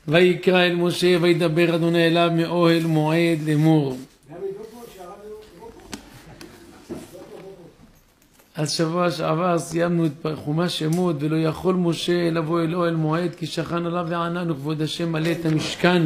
ויקרא אל משה וידבר אדוני אליו מאוהל מועד לאמור. אז שבוע שעבר סיימנו את חומש שמות, ולא יכול משה לבוא אל אוהל מועד כי שכן עליו וענן וכבוד השם מלא את המשכן.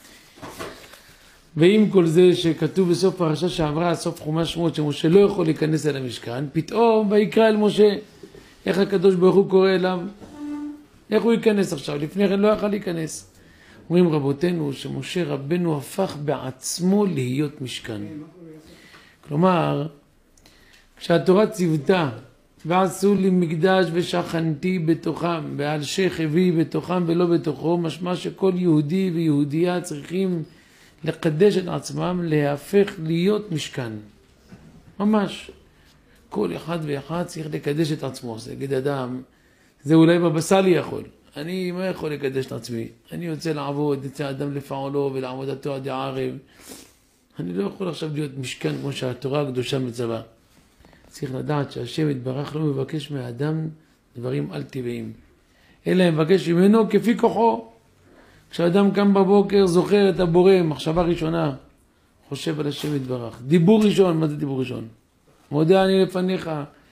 ועם כל זה שכתוב בסוף פרשה שעברה, סוף חומש שמות, שמשה לא יכול להיכנס אל המשכן, פתאום ויקרא אל משה. איך הקדוש ברוך הוא קורא אליו? איך הוא ייכנס עכשיו? לפני כן לא יכול להיכנס. אומרים רבותינו שמשה רבנו הפך בעצמו להיות משכן. כלומר, כשהתורה ציוותה ועשו לי מקדש ושכנתי בתוכם ועל שייך הביא בתוכם ולא בתוכו, משמע שכל יהודי ויהודייה צריכים לקדש את עצמם, להפך להיות משכן. ממש. כל אחד ואחד צריך לקדש את עצמו. זה יגיד אדם, זה אולי בבא סאלי יכול. אני מה יכול לקדש את עצמי? אני יוצא לעבוד, יוצא אדם לפעולו ולעבודתו עד הערב. אני לא יכול עכשיו להיות משכן כמו שהתורה הקדושה מצווה. צריך לדעת שהשם יתברך לא מבקש מהאדם דברים אל טבעיים, אלא מבקש ממנו כפי כוחו. כשאדם קם בבוקר זוכר את הבורא, מחשבה ראשונה, חושב על השם יתברך. דיבור ראשון, מה זה דיבור ראשון? מודה אני לפניך.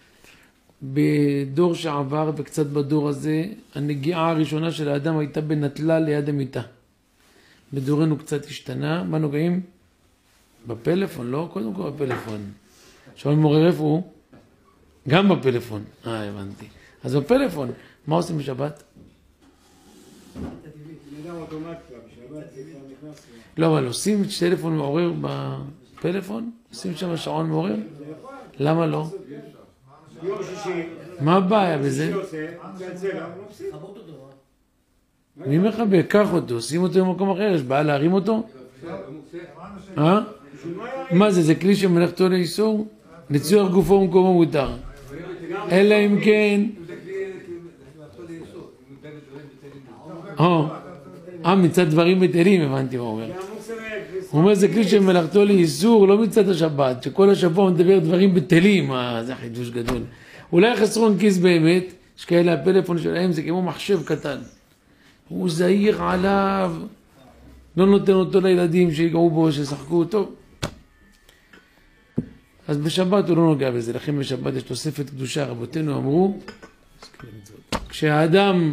בדור שעבר וקצת בדור הזה, הנגיעה הראשונה של האדם הייתה בנטלה ליד המיטה. בדורנו קצת השתנה. מה נוגעים? בפלאפון, לא? קודם כל בפלאפון. שואל מורה איפה הוא? גם בפלאפון. הבנתי. אז בפלאפון, מה עושים בשבת? לא, אבל עושים טלפון מעורר בפלאפון? עושים שם שעון מעורר? למה לא? מה הבעיה בזה? מי מחבק? קח אותו, שים אותו במקום אחר, יש בעיה להרים אותו? מה זה? זה כלי שמלאכתו לאיסור? לציור גופו ומקומו מותר. אלא אם כן... מצד דברים בטלים, הבנתי מה אומר. הוא אומר זה כלי שמלאכתו לאיסור, לא מצד השבת, שכל השבוע הוא מדבר דברים בטלים. זה חידוש גדול. אולי חסרון כיס באמת, שכאלה הפלאפון שלהם זה כמו מחשב קטן. הוא זהיר עליו, לא נותן אותו לילדים שיגעו בו, ששחקו אותו. אז בשבת הוא לא נוגע בזה, לכן בשבת יש תוספת קדושה. רבותינו אמרו, כשהאדם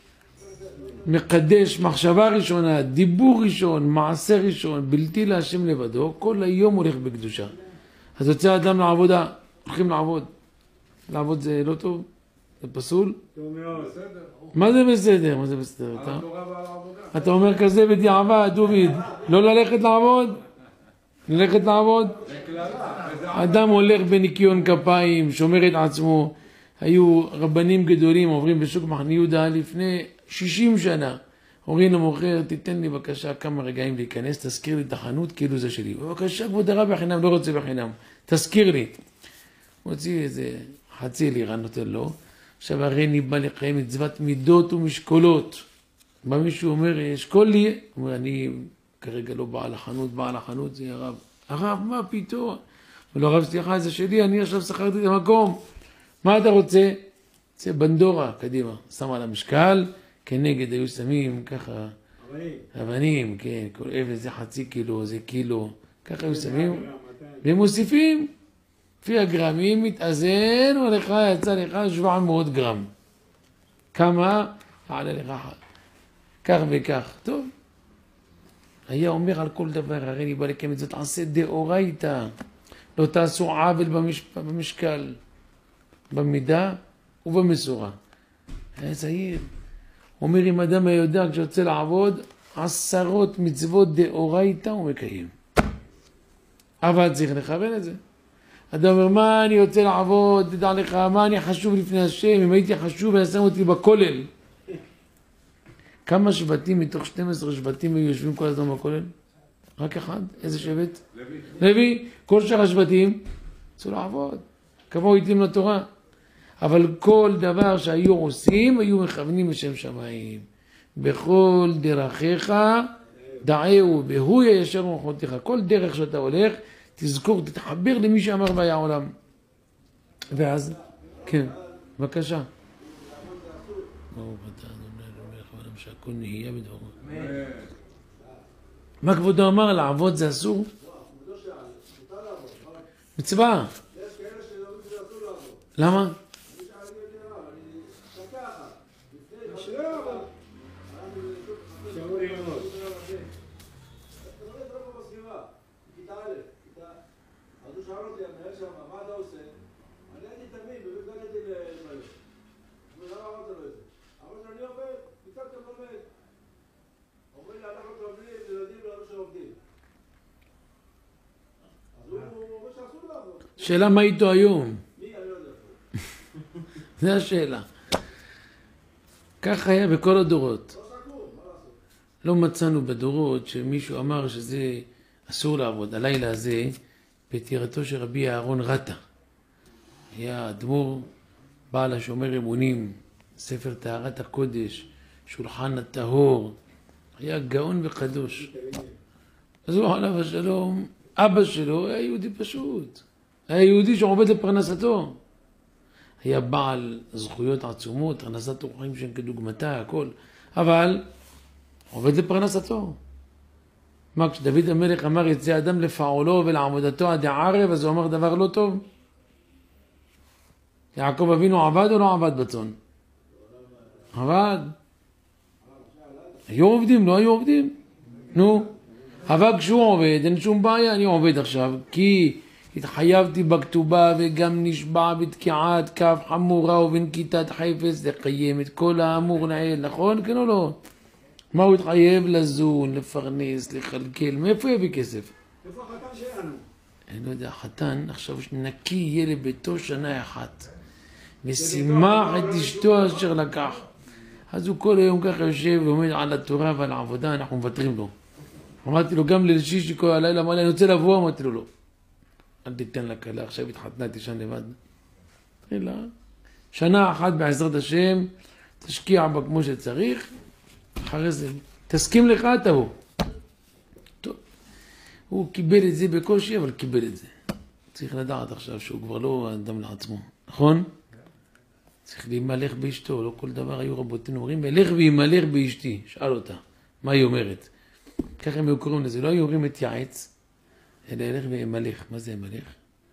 מקדש מחשבה ראשונה, דיבור ראשון, מעשה ראשון, בלתי להשם לבדו, כל היום הולך בקדושה. אז יוצא האדם לעבודה, הולכים לעבוד. לעבוד זה לא טוב? זה פסול? מה זה בסדר? מה זה בסדר? אתה אומר כזה בדיעבד, דוד, לא ללכת לעבוד? ללכת לעבוד? אדם הולך בניקיון כפיים, שומר את עצמו. היו רבנים גדולים עוברים בשוק מחנה יהודה לפני 60 שנה. אומרים למוכר, תיתן לי בבקשה כמה רגעים להיכנס, תזכיר לי את החנות כאילו זה שלי. בבקשה כבוד הרב בחינם, לא רוצה בחינם, תזכיר לי. מוציא איזה חצי לירה נותן לו. עכשיו הרי אני בא לקיים מצוות מידות ומשקולות. בא מישהו אומר, אשכול לי. אומר, אני כרגע לא בעל החנות, בעל החנות זה הרב. הרב, מה פתאום? ולא הרב, סליחה, זה שלי, אני עכשיו שכרתי את המקום. מה אתה רוצה? זה בנדורה, קדימה. שם על המשקל, כנגד היו שמים ככה, אבנים, כן, כל אבן זה חצי קילו, זה קילו, ככה היו שמים, ומוסיפים, לפי הגרמים מתאזן, ולך יצא לך 700 גרם. כמה? עלה לך כך וכך. טוב. היה אומר על כל דבר, הרי אני בא לקיים את זאת, עשה דאורייתא, לא תעשו עוול במשקל, במידה ובמסורה. היה זהיר. אומר אם אדם היודע כשיוצא לעבוד, 10 מצוות דאורייתא הוא מקיים. אבל צריך לכוון את זה. אדם אומר, מה אני יוצא לעבוד, תדע לך, מה אני חשוב לפני השם, אם הייתי חשוב היה שם אותי בכולל. כמה שבטים מתוך 12 שבטים היו יושבים כל הזמן בכולל? רק אחד? איזה שבט? לוי. כל שאר השבטים יצאו לעבוד. כמה התאים לתורה. אבל כל דבר שהיו עושים, היו מכוונים לשם שמיים. בכל דרכיך דעהו, והוא יישר מוחותיך. כל דרך שאתה הולך, תזכור, תתחבר למי שאמר והיה עולם. ואז, כן, בבקשה. ברוך אתה ה' אלוהינו מלך העולם שהכל כל נהיה בדברו. מה כבודו אמר? לעבוד זה אסור? מצווה. למה? שאלה מה איתו היום? זה השאלה. כך היה בכל הדורות. לא מצאנו בדורות שמישהו אמר שזה אסור לעבוד. הלילה הזה, פטירתו של רבי אהרון רטה. היה אדמו"ר, בעל השומר אמונים, ספר טהרת הקודש, שולחן הטהור. היה גאון וקדוש. אז הוא עליו השלום, אבא שלו היה יהודי פשוט. היה יהודי שעובד לפרנסתו. היה בעל זכויות עצומות, הכנסת אורחים שאין כדוגמתה, הכל. אבל עובד לפרנסתו. מה, כשדוד המלך אמר יצא אדם לפעולו ולעבודתו עד הערב, אז הוא אמר דבר לא טוב? יעקב אבינו עבד או לא עבד בצאן? עבד. היו עובדים, לא היו עובדים? נו. אבל כשהוא עובד, אין שום בעיה, אני עובד עכשיו, כי התחייבתי בכתובה וגם נשבע בתקיעת כף חמורה ובנקיטת חפץ לקיים את כל האמור לעיל, נכון? כן או לא? מה הוא התחייב? לזון, לפרנס, לכלכל, מאיפה יביא כסף? איפה החתן שלנו? אני לא יודע, חתן עכשיו נקי יהיה לביתו שנה אחת ושימח את אשתו אשר לקח. אז הוא כל היום ככה יושב ועומד על התורה ועל העבודה, אנחנו מוותרים לו. אמרתי לו גם לשישי כל הלילה, אמר לי אני רוצה לבוא, אמרתי לו לא. אל תיתן לה כלה, עכשיו התחתנה, תישן לבד. אלא, שנה אחת בעזרת השם, תשקיע בה כמו שצריך, אחרי זה, תסכים לך, תבוא. טוב, הוא קיבל את זה בקושי, אבל קיבל את זה. צריך לדעת עכשיו שהוא כבר לא אדם לעצמו, נכון? צריך להימלך באשתו, לא כל דבר היו רבותינו אומרים, אלך וימלך באשתי, שאל אותה, מה היא אומרת? ככה הם היו קוראים לזה, לא היו אומרים את יעץ, אלא ילך וימלך. מה זה ימלך?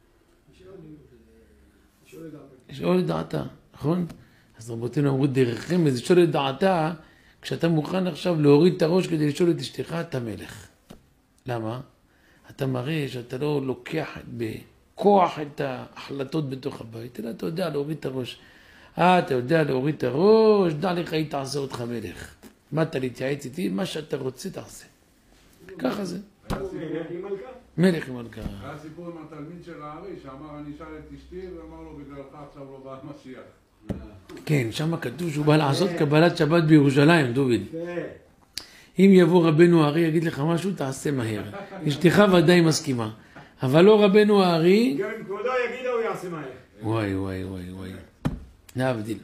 לשאול את דעתה, נכון? אז רבותינו אמרו דרככם, אז לשאול את דעתה, כשאתה מוכן עכשיו להוריד את הראש כדי לשאול את אשתך, אתה מלך. למה? אתה מראה שאתה לא לוקח בכוח את ההחלטות בתוך הבית, אלא אתה יודע להוריד את הראש. אתה יודע להוריד את הראש, דע לך היא תעשה אותך מלך. מה אתה להתייעץ איתי? מה שאתה רוצה תעשה. ככה זה. מלך עם מלכה. היה סיפור עם התלמיד של הארי, שאמר אני אשאל את אשתי, ואמר לו בגללך עכשיו לא בא המשיח. כן, שם כתוב שהוא בא לעשות קבלת שבת בירושלים, דוד. אם יבוא רבנו הארי יגיד לך משהו, תעשה מהר. אשתך ודאי מסכימה. אבל לא רבנו הארי... גם אם כבודו יגיד לו, הוא יעשה מהר. וואי, וואי, וואי, וואי. להבדיל.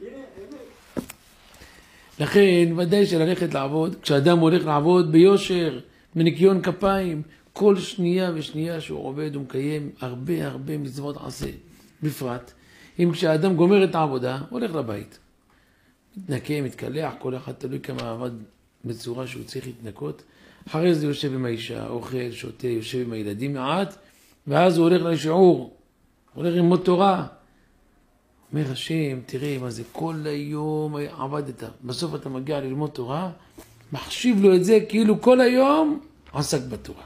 לכן, ודאי שללכת לעבוד, כשאדם הולך לעבוד ביושר, בניקיון כפיים, כל שנייה ושנייה שהוא עובד ומקיים הרבה הרבה מצוות עשה. בפרט, אם כשאדם גומר את העבודה, הולך לבית. מתנקה, מתקלח, כל אחד תלוי כמה עבד בצורה שהוא צריך להתנקות. אחרי זה יושב עם האישה, אוכל, שותה, יושב עם הילדים מעט, ואז הוא הולך לשיעור, הולך ללמוד תורה. אומר השם, תראה מה זה, כל היום עבדת. בסוף אתה מגיע ללמוד תורה, מחשיב לו את זה כאילו כל היום עסק בתורה.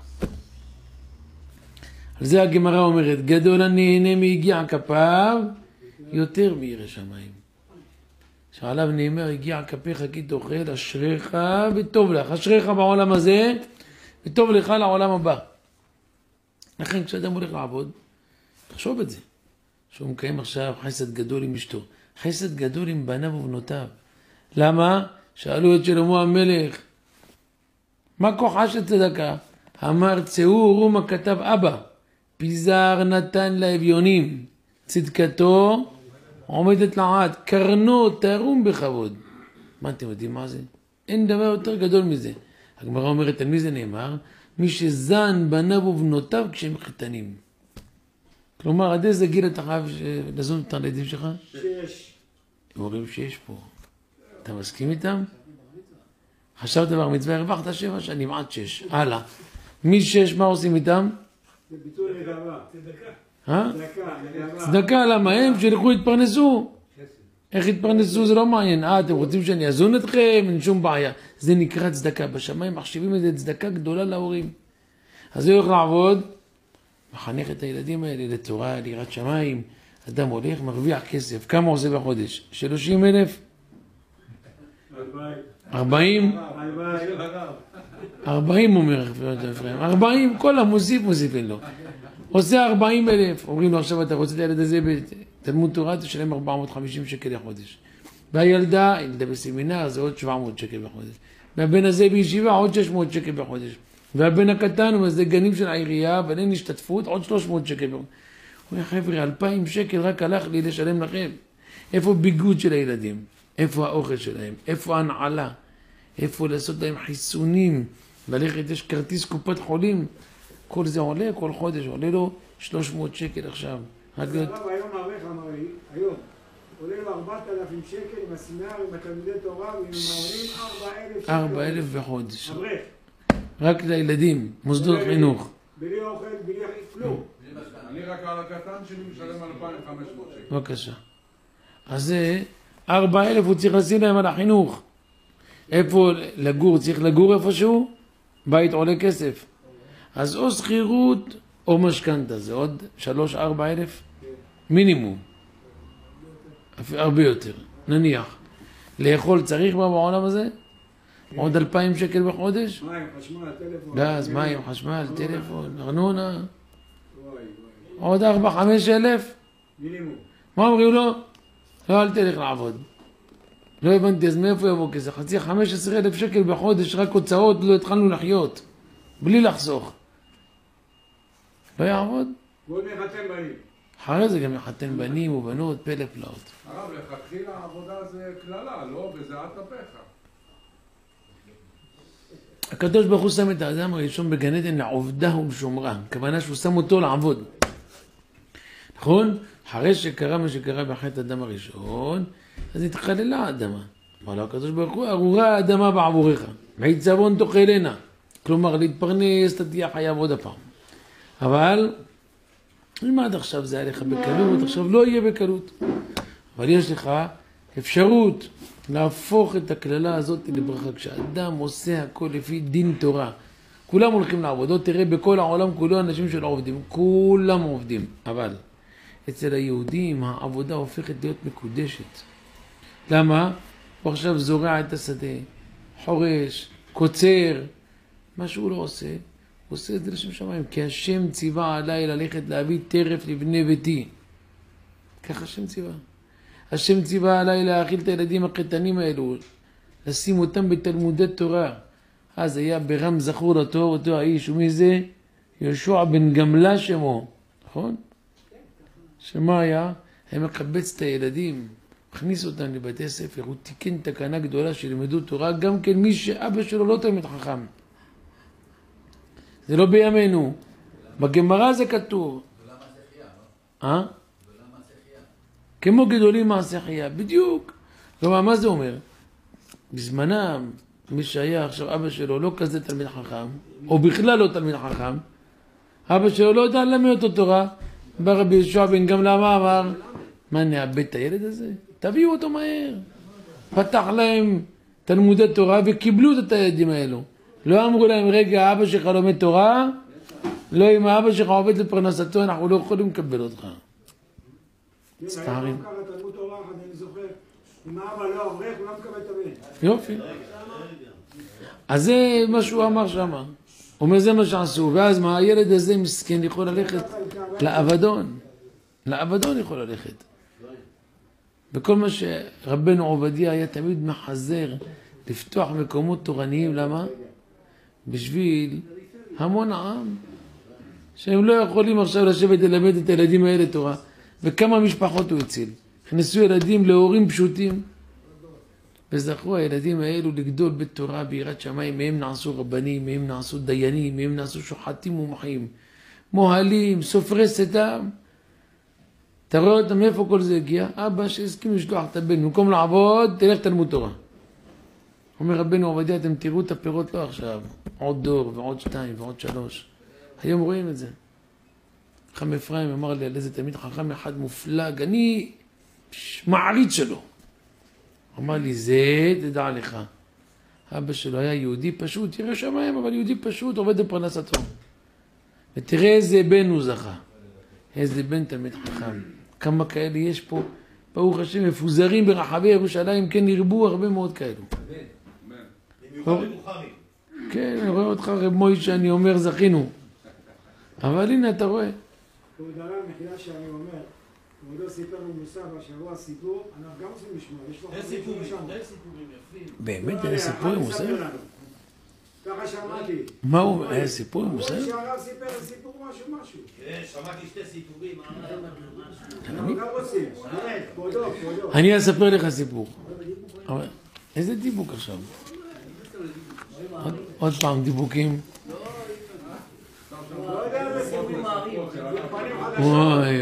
על זה הגמרא אומרת, גדול הנהנה מיגיע כפיו יותר מירא שמיים. שעליו נאמר, הגיע כפיך כי תאכל, אשריך וטוב לך. אשריך בעולם הזה וטוב לך לעולם הבא. לכן כשאדם הולך לעבוד, תחשוב את זה. שהוא מקיים עכשיו חסד גדול עם אשתו. חסד גדול עם בניו ובנותיו. למה? שאלו את שלמה המלך, מה כוחה של צדקה? אמר צאו וראו מה כתב אבא. פיזר נתן לאביונים. צדקתו עומדת לעד. קרנו תרום בכבוד. מה אתם יודעים מה זה? אין דבר יותר גדול מזה. הגמרא אומרת, על מי זה נאמר? מי שזן בניו ובנותיו כשהם קטנים. כלומר, עד איזה גיל אתה חייב לזון את הילדים שלך? 6. הם אומרים שיש פה. אתה מסכים איתם? חשבת בר מצווה, הרווחת 7 שנים, עד 6. הלאה. מ-6 מה עושים איתם? זה ביטול נדבה. צדקה. צדקה, למה? הם שילכו יתפרנסו. איך יתפרנסו זה לא מעניין. אתם רוצים שאני אזון אתכם? אין שום בעיה. זה נקרא צדקה. בשמיים מחשיבים את זה צדקה גדולה להורים. אז הוא הולך לעבוד, מחנך את הילדים האלה לתורה, ליראת שמיים. אדם הולך, מרוויח כסף. כמה עושה בחודש? 30,000? 40? 40 אומר, 40, כל המוסיפים לו. עושה 40,000. אומרים לו עכשיו אתה רוצה את הילד הזה בתלמוד תורה, תשלם 450 שקל לחודש. והילדה בסמינר זה עוד 700 שקל בחודש. והבן הזה בישיבה עוד 600 שקל בחודש. והבן הקטן הוא זה גנים של העירייה, אבל אין השתתפות עוד 300 שקל בחודש. הוא אומר חבר'ה 2,000 שקל רק הלך לי לשלם לכם. איפה ביגוד של הילדים? איפה האוכל שלהם? איפה ההנעלה? איפה לעשות להם חיסונים? ללכת יש כרטיס קופת חולים. כל זה עולה, כל חודש עולה לו 300 שקל עכשיו. הרב היום ערך אמר לי, היום, עולה לו 4,000 שקל עם הסמינר, עם התלמידי תורה, ועם המעונים 4,000 שקל. 4,000 בחודש. אברך. רק לילדים, מוסדות חינוך. בלי אוכל, בלי כלום. אני רק על הקטן שלי משלם 2,500 שקל. בבקשה. אז זה 4,000 הוא צריך לשים להם על החינוך. איפה לגור? צריך לגור איפשהו? בית עולה כסף. אז או שכירות או משכנתה, זה עוד 3-4 אלף מינימום. הרבה יותר, נניח. לאכול צריך בעולם הזה? עוד 2,000 שקל בחודש? מים, חשמל, טלפון. גז, מים, חשמל, טלפון, ארנונה. עוד 4-5 אלף? מינימום. מה אומרים לו? לא, אל תלך לעבוד. לא הבנתי, אז מאיפה יבוא כזה? חצי 15,000 שקל בחודש, רק הוצאות, לא התחלנו לחיות. בלי לחסוך. לא יעבוד? בוא נחתן בנים. אחרי זה גם יחתן בנים ובנות, פלא פלאות. הרב, לכתחילה העבודה זה כללה, לא? בזיעת אפיך. הקדוש ברוך הוא שם את האדם הראשון בגן עדן לעובדה ולשומרה. הכוונה שהוא שם אותו לעבוד. נכון? אחרי שקרה מה שקרה בחטא האדם הראשון, אז התחללה האדמה. אמר לו הקדוש ברוך הוא, ארורה האדמה בעבורך. מעיצבון תאכלנה. כלומר, להתפרנס, אתה תהיה חייב עוד הפעם. אבל, אם עד עכשיו זה היה לך בקלות, עכשיו לא יהיה בקלות. אבל יש לך אפשרות להפוך את הכללה הזאת לברכה. כשאדם עושה הכל לפי דין תורה, כולם הולכים לעבוד. תראה, בכל העולם כולו אנשים שלא עובדים. כולם עובדים. אבל, אצל היהודים העבודה הופכת להיות מקודשת. למה? הוא עכשיו זורע את השדה, חורש, קוצר. מה שהוא לא עושה, הוא עושה את זה לשם שמיים. כי השם ציווה עליי ללכת להביא טרף לבני ביתי. ככה השם ציווה. השם ציווה עליי להאכיל את הילדים הקטנים האלו, לשים אותם בתלמודי תורה. אז היה ברם זכור לתואר אותו האיש, ומי זה? יהושע בן גמלה שמו, נכון? שמה היה? היה מקבץ את הילדים, הכניס אותם לבתי ספר, הוא תיקן תקנה גדולה שלמדו תורה, גם כן מי שאבא שלו לא תלמיד חכם. זה לא בימינו. בגמרא זה כתוב. כמו גדולים מעשה חיה. בדיוק. כלומר, מה זה אומר? בזמנם, מי שהיה עכשיו אבא שלו לא כזה תלמיד חכם, או בכלל לא תלמיד חכם, אבא שלו לא יודע ללמד אותו תורה. בא רבי יהושע בן גמלה אמר, מה נאבד את הילד הזה? תביאו אותו מהר. פתח להם תלמודי תורה וקיבלו את הילדים האלו. לא אמרו להם, רגע, אבא שלך לומד תורה, לא, אם האבא שלך עובד לפרנסתו, אנחנו לא יכולים לקבל אותך. מצטערים. תלמוד תורה, אני זוכר, אם האבא לא אברך, הוא לא מקבל את הבן. יופי. אז זה מה שהוא אמר שם. הוא אומר, זה מה שעשו, ואז מה, הילד הזה מסכן יכול ללכת לאבדון. לאבדון יכול ללכת. וכל מה שרבנו עובדיה היה תמיד מחזר לפתוח מקומות תורניים, למה? בשביל המון העם, שהם לא יכולים עכשיו לשבת ללמד את הילדים האלה תורה. וכמה משפחות הוא הציל. הכנסו ילדים להורים פשוטים, וזכו הילדים האלו לגדול בתורה ביראת שמיים. מהם נעשו רבנים, מהם נעשו דיינים, מהם נעשו שוחטים ומוחים, מוהלים, סופרי סתם. אתה רואה אותם מאיפה כל זה הגיע? אבא שהסכים לשלוח את הבן, במקום לעבוד, תלך תלמוד תורה. אומר רבנו עובדיה, אתם תראו את הפירות לא עכשיו, עוד דור ועוד 2 ועוד 3. היום רואים את זה. חכם אפרים אמר לי על איזה תלמיד חכם אחד מופלג, אני מעריץ שלו. אמר לי, זה תדע לך. אבא שלו היה יהודי פשוט, ירא שמיים, אבל יהודי פשוט, עובד בפרנסתו. ותראה איזה בן הוא זכה. איזה בן תלמיד חכם. כמה כאלה יש פה, ברוך השם, מפוזרים ברחבי ירושלים, כן ירבו הרבה מאוד כאלו. במיוחד במוחרים. כן, אני רואה אותך רב מוישה, אני אומר זכינו. אבל הנה אתה רואה. כבוד הרב, מחילה שאני אומר, כבודו סיפר במוסף השבוע סיפור, אנחנו גם רוצים לשמוע, יש לו סיפורים יפים. באמת היה סיפור עם מוסף? ככה שמעתי. מה הוא, היה סיפור עם מוסף? שהרב סיפר סיפור משהו. כן, שמעתי 2 סיפורים. אנחנו גם רוצים, באמת, כבודו. אני אספר לך סיפור. אבל איזה דיבוק עכשיו? עוד פעם דיבוקים. לא יודע איזה סיפורים מערים. וואי.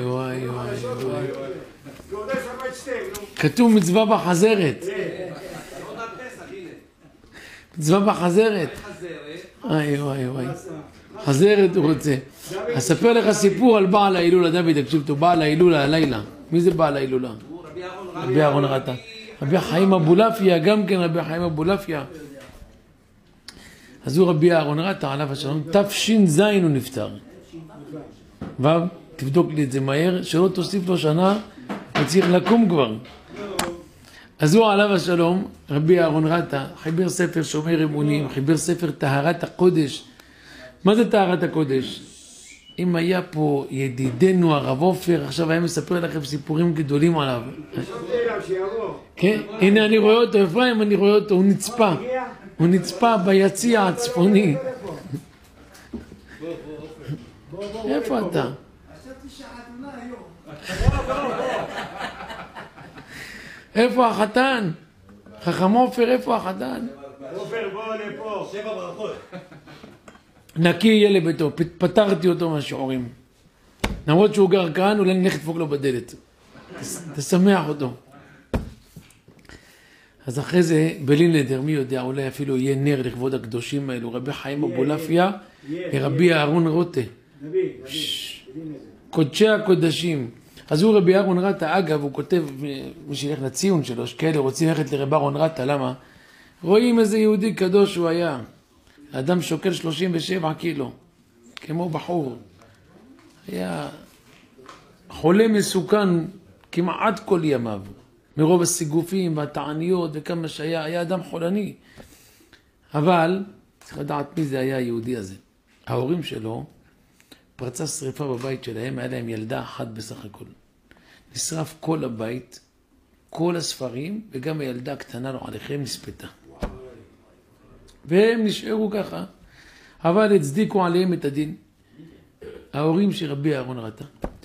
כבודו שמע את שתיהם, נו. כתוב מצווה בחזרת. מצווה בחזרת. וואי. חזרת הוא רוצה. אספר לך סיפור על בעל ההילולה, דוד, תקשיב טוב, בעל ההילולה הלילה. מי זה בעל ההילולה? רבי אהרון רטה. רבי חיים אבולעפיה, גם כן רבי חיים אבולעפיה. אז הוא רבי אהרון רטה, עליו השלום, תש"ז הוא נפטר. תבדוק לי את זה מהר, שלא תוסיף לו שנה, וצריך לקום כבר. אז הוא עליו השלום, רבי אהרון רטה, חיבר ספר שומר אמונים, חיבר ספר טהרת הקודש. מה זה טהרת הקודש? אם היה פה ידידנו הרב עופר, עכשיו היה מספר לכם סיפורים גדולים עליו. כן, הנה אני רואה אותו, אפרים, אני רואה אותו, הוא נצפה ביציע הצפוני. איפה אתה? איפה החתן? חכם עופר, איפה החתן? עופר בוא לפה. 7 ברכות. נקי יהיה לביתו, פתרתי אותו מהשיעורים. למרות שהוא גר כאן, אולי נלך לדפוק לו בדלת. תשמח אותו. אז אחרי זה, בלי נדר, מי יודע, אולי אפילו יהיה נר לכבוד הקדושים האלו, רבי חיים אבולעפיה, רבי אהרון רוטה. קודשי הקודשים. אז הוא רבי אהרון רטה, אגב, הוא כותב, מי שילך לציון שלו, שכאלה רוצים ללכת לרבי אהרון רטה, למה? רואים איזה יהודי קדוש הוא היה. האדם שוקל 37 קילו, כמו בחור. היה חולה מסוכן כמעט כל ימיו, מרוב הסיגופים והתעניות וכמה שהיה, היה אדם חולני. אבל, צריך לדעת מי זה היה היהודי הזה. ההורים שלו, פרצה שריפה בבית שלהם, היה להם ילדה אחת בסך הכל. נשרף כל הבית, כל הספרים, וגם הילדה הקטנה לו עליכם נספתה. והם נשארו ככה, אבל הצדיקו עליהם את הדין. ההורים של רבי אהרון רטה.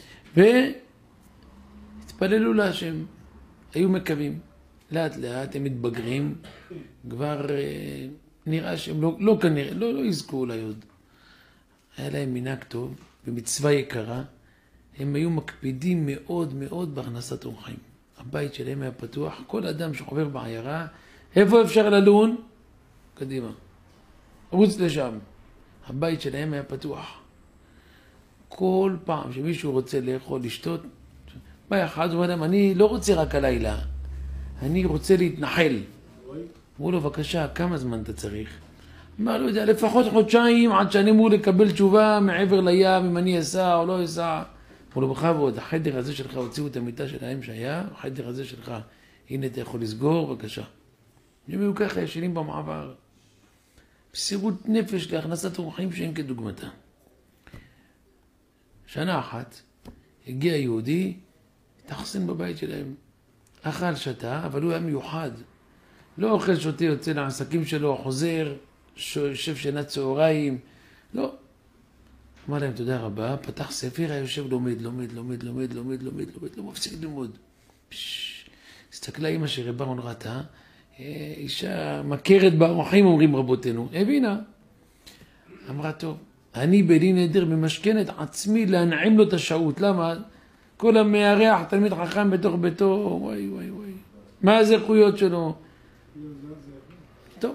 והתפללו להשם, היו מקווים. לאט לאט הם מתבגרים, כבר נראה שהם לא כנראה, לא יזכו אולי עוד. היה להם מנהג טוב, במצווה יקרה, הם היו מקפידים מאוד מאוד בהכנסת אורחים. הבית שלהם היה פתוח, כל אדם שחובר בעיירה, איפה אפשר ללון? קדימה. רוץ לשם. הבית שלהם היה פתוח. כל פעם שמישהו רוצה לאכול, לשתות, בא אחד ואומר להם, אני לא רוצה רק הלילה, אני רוצה להתנחל. אמרו לו, בבקשה, כמה זמן אתה צריך? אמר, לא יודע, לפחות חודשיים עד שאני אמור לקבל תשובה מעבר לים, אם אני אסע או לא אסע. אמרו לו, בכבוד, החדר הזה שלך, הוציאו את המיטה שלהם שהיה, החדר הזה שלך, הנה אתה יכול לסגור, בבקשה. הם היו ככה ישנים במעבר. מסירות נפש להכנסת אורחים שאין כדוגמתה. שנה אחת הגיע יהודי, התאכסן בבית שלהם. אכל שתה, אבל הוא היה מיוחד. לא אוכל שותה, יוצא לעסקים שלו, חוזר, יושב שנת צהריים. לא. אמר להם תודה רבה, פתח ספר, היה יושב לומד, לא מפסיק ללמוד. הסתכלה אמא של רבי אהרון רטה, אישה מכרת באורחים, אומרים רבותינו. הבינה. אמרה, טוב, אני בלי נדר ממשכן את עצמי להנעים לו את השעות. למה? כל המארח, תלמיד חכם בתוך ביתו, וואי. מה הזכויות שלו? טוב,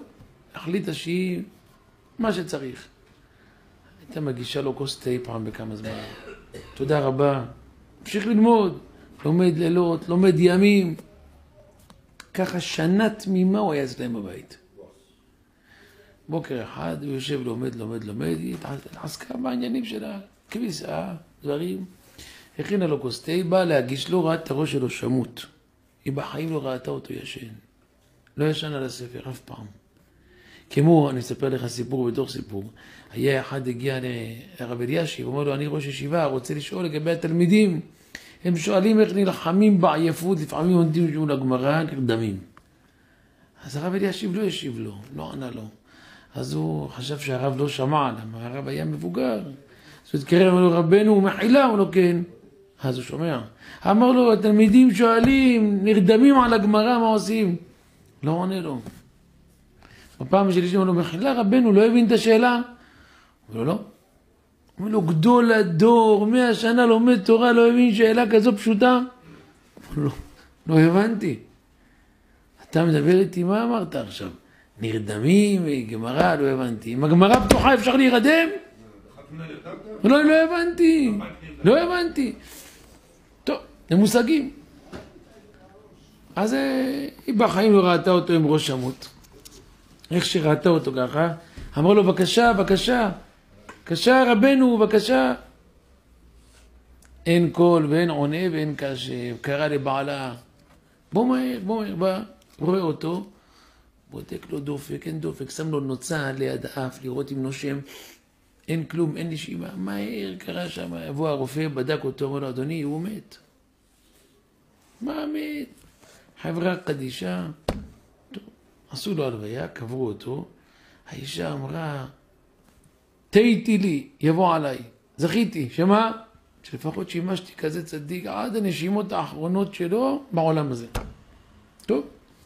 החליטה שהיא מה שצריך. הייתה מגישה לו כוס תה פעם בכמה זמן. תודה רבה. המשיך ללמוד. לומד לילות, לומד ימים. ככה שנה תמימה הוא היה אצלם בבית. בוקר אחד הוא יושב לומד, היא התעסקה בעניינים שלה, כביסה, דברים. הכינה לו כוס תה, באה להגיש לו, ראה את הראש שלו שמות. היא בחיים לא ראתה אותו ישן. לא ישן על הספר אף פעם. כמו, אני אספר לך סיפור בתוך סיפור. היה אחד הגיע לרב אלישיב, הוא אומר לו, אני ראש ישיבה, רוצה לשאול לגבי התלמידים. הם שואלים איך נלחמים בעייפות, לפעמים עומדים שהוא לגמרא, נרדמים. אז הרב אלישיב לא ישיב לו, לא ענה לו. אז הוא חשב שהרב לא שמע, למה הרב היה מבוגר. אז הוא התקרב, אמר לו, רבנו, הוא מחילה, הוא לא כן. אז הוא שומע. אמר לו, התלמידים שואלים, נרדמים על הגמרא, מה עושים? לא עונה לו. בפעם שלי אמר לו, מחילה, רבנו, לא הבין את השאלה? הוא לא. אומר לו, גדול הדור, 100 שנה לומד תורה, לא הבין שאלה כזו פשוטה? לא הבנתי. אתה מדבר איתי, מה אמרת עכשיו? נרדמים, גמרא, לא הבנתי. אם הגמרא פתוחה אפשר להירדם? לא הבנתי. טוב, זה מושגים. אז היא בחיים לא ראתה אותו עם ראש שמות. איך שראתה אותו ככה, אמר לו, בבקשה רבנו, בבקשה. אין קול ואין עונה ואין קשב. קרא לבעלה, בוא מהר, בא, רואה אותו, בודק לו דופק, אין דופק, שם לו נוצה ליד האף, לראות אם נושם, אין כלום, אין נשימה, מהר קרה שם, יבוא הרופא, בדק אותו, אמר לו, אדוני, הוא מת. מה מת? חברה קדישה, טוב, עשו לו הלוויה, קברו אותו, האישה אמרה, תהיתי לי, יבוא עליי, זכיתי, שמה? שלפחות שימשתי כזה צדיק עד הנשימות האחרונות שלו בעולם הזה. טוב.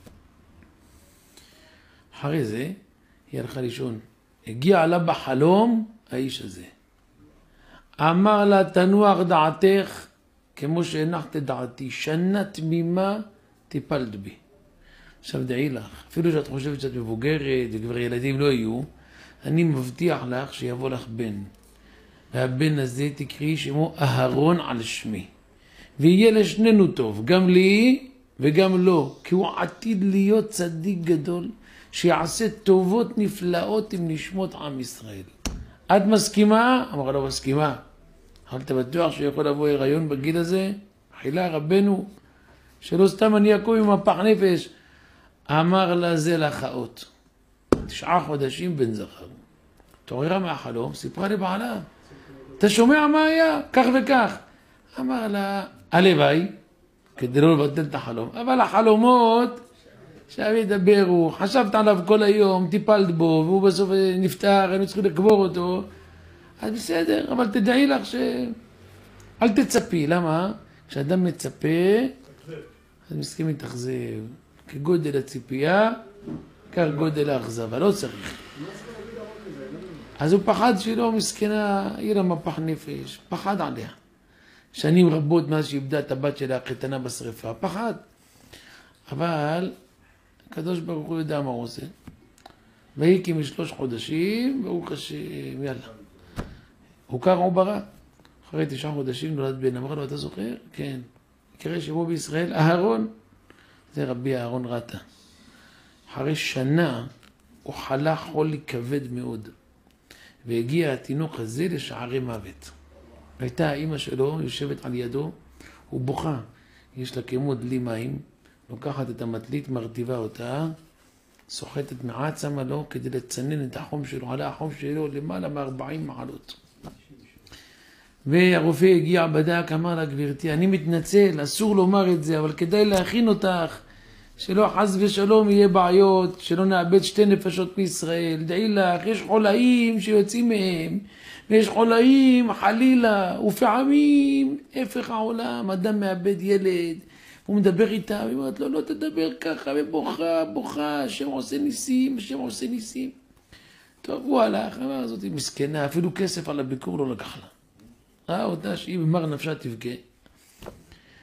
אחרי זה, היא הלכה לישון. הגיע לה בחלום האיש הזה. אמר לה, תנוח דעתך, כמו שהנחת דעתי, שנה תמימה טיפלת בי. עכשיו דעי לך, אפילו שאת חושבת שאת מבוגרת וכבר ילדים לא יהיו, אני מבטיח לך שיבוא לך בן. והבן הזה תקראי שמו אהרון על שמי. ויהיה לשנינו טוב, גם לי וגם לו, כי הוא עתיד להיות צדיק גדול, שיעשה טובות נפלאות עם נשמות עם ישראל. את מסכימה? אמרה לו, מסכימה. אבל אתה בטוח שיכול לבוא הריון בגיל הזה? חילה רבנו, שלא סתם אני אקום עם מפח נפש. אמר לה, זה לך האות. 9 חודשים בן זכר. תעוררה מהחלום, סיפרה לבעלה. אתה שומע מה היה? כך וכך. אמר לה, הלוואי, כדי לא לבטל את החלום. אבל החלומות שאבי ידברו, חשבת עליו כל היום, טיפלת בו, והוא בסוף נפטר, היינו צריכים לקבור אותו. אז בסדר, אבל תדעי לך אל תצפי. למה? כשאדם מצפה, אז מסכים להתאכזב. כגודל הציפייה, כך גודל האכזבה, לא צריך. אז הוא פחד שלא, מסכנה, יהיה לה מפח נפש, פחד עליה. שנים רבות מאז שאיבדה את הבת שלה הקטנה בשריפה, פחד. אבל הקדוש ברוך הוא יודע מה הוא עושה. והיא כ3 חודשים, ברוך השם, יאללה. הוא קר עוברה. אחרי 9 חודשים נולד בן, אמר לו, אתה זוכר? כן. יקרא שמו בישראל, אהרון. זה רבי אהרון רטה. אחרי שנה הוא חלה חולי כבד מאוד. והגיע התינוק הזה לשערי מוות. הייתה האמא שלו יושבת על ידו, הוא בוכה. יש לה כמו דלי מים, לוקחת את המטלית, מרטיבה אותה, סוחטת מעט, שמה לו כדי לצנן את החום שלו, עלה החום שלו למעלה מ40 מעלות. והרופא הגיע בדק, אמר לה, גברתי, אני מתנצל, אסור לומר את זה, אבל כדאי להכין אותך, שלא חס ושלום יהיה בעיות, שלא נאבד 2 נפשות מישראל. דעי לך, יש חולאים שיוצאים מהם, ויש חולאים חלילה, ופעמים הפך העולם, אדם מאבד ילד, הוא מדבר איתה, והיא אומרת לו, לא תדבר ככה, ובוכה, השם עושה ניסים. טוב, הוא הלך, אמר, זאת היא מסכנה, אפילו כסף על הביקור לא לקח לה. ראה אותה שהיא במר נפשה תבכה.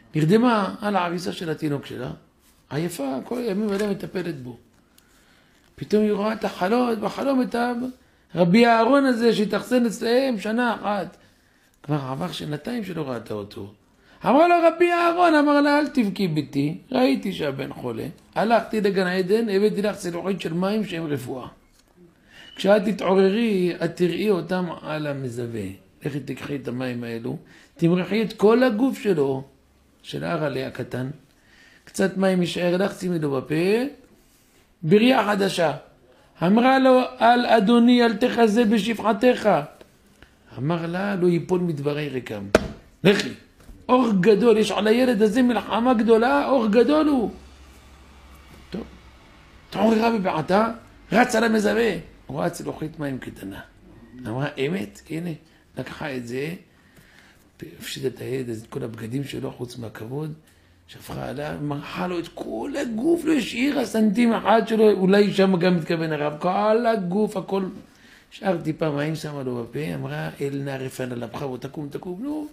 נרדמה על העריסה של התינוק שלה, עייפה, כל הימים האלה מטפלת בו. פתאום היא רואה את החלות, בחלום את רבי אהרון הזה שהתאכסן אצלהם שנה אחת. כבר עבר שנתיים שלא ראתה אותו. אמר לו רבי אהרון, אמר לה אל תבכי ביתי, ראיתי שהבן חולה, הלכתי לגן עדן, הבאתי לך צלוחית של מים שהם רפואה. כשאת תתעוררי, את תראי אותם על המזווה. לכי תקחי את המים האלו, תמרחי את כל הגוף שלו, של הרעלה הקטן, קצת מים יישאר לך, שימי לו בפה, בריאה חדשה. אמרה לו, אל אדוני, אל תחזה בשפחתך. אמר לה, לא ייפול מדברי ריקם. לכי, אור גדול, יש על הילד הזה מלחמה גדולה, אור גדול הוא. טוב, תעוררה בבעתה, רץ על המזווה. הוא רץ לוחית מים קטנה. אמרה, אמת, הנה, לקחה את זה, הפשיטה את הילד, את כל הבגדים שלו, חוץ מהכבוד, שפכה עליו, מרחה לו את כל הגוף, לא השאירה סנטים אחד שלו, אולי שם גם מתכוון הרב, כל הגוף, הכל, שאר טיפה מים שמה לו בפה, אמרה, אל נא רפן על לבך, ותקום, נו.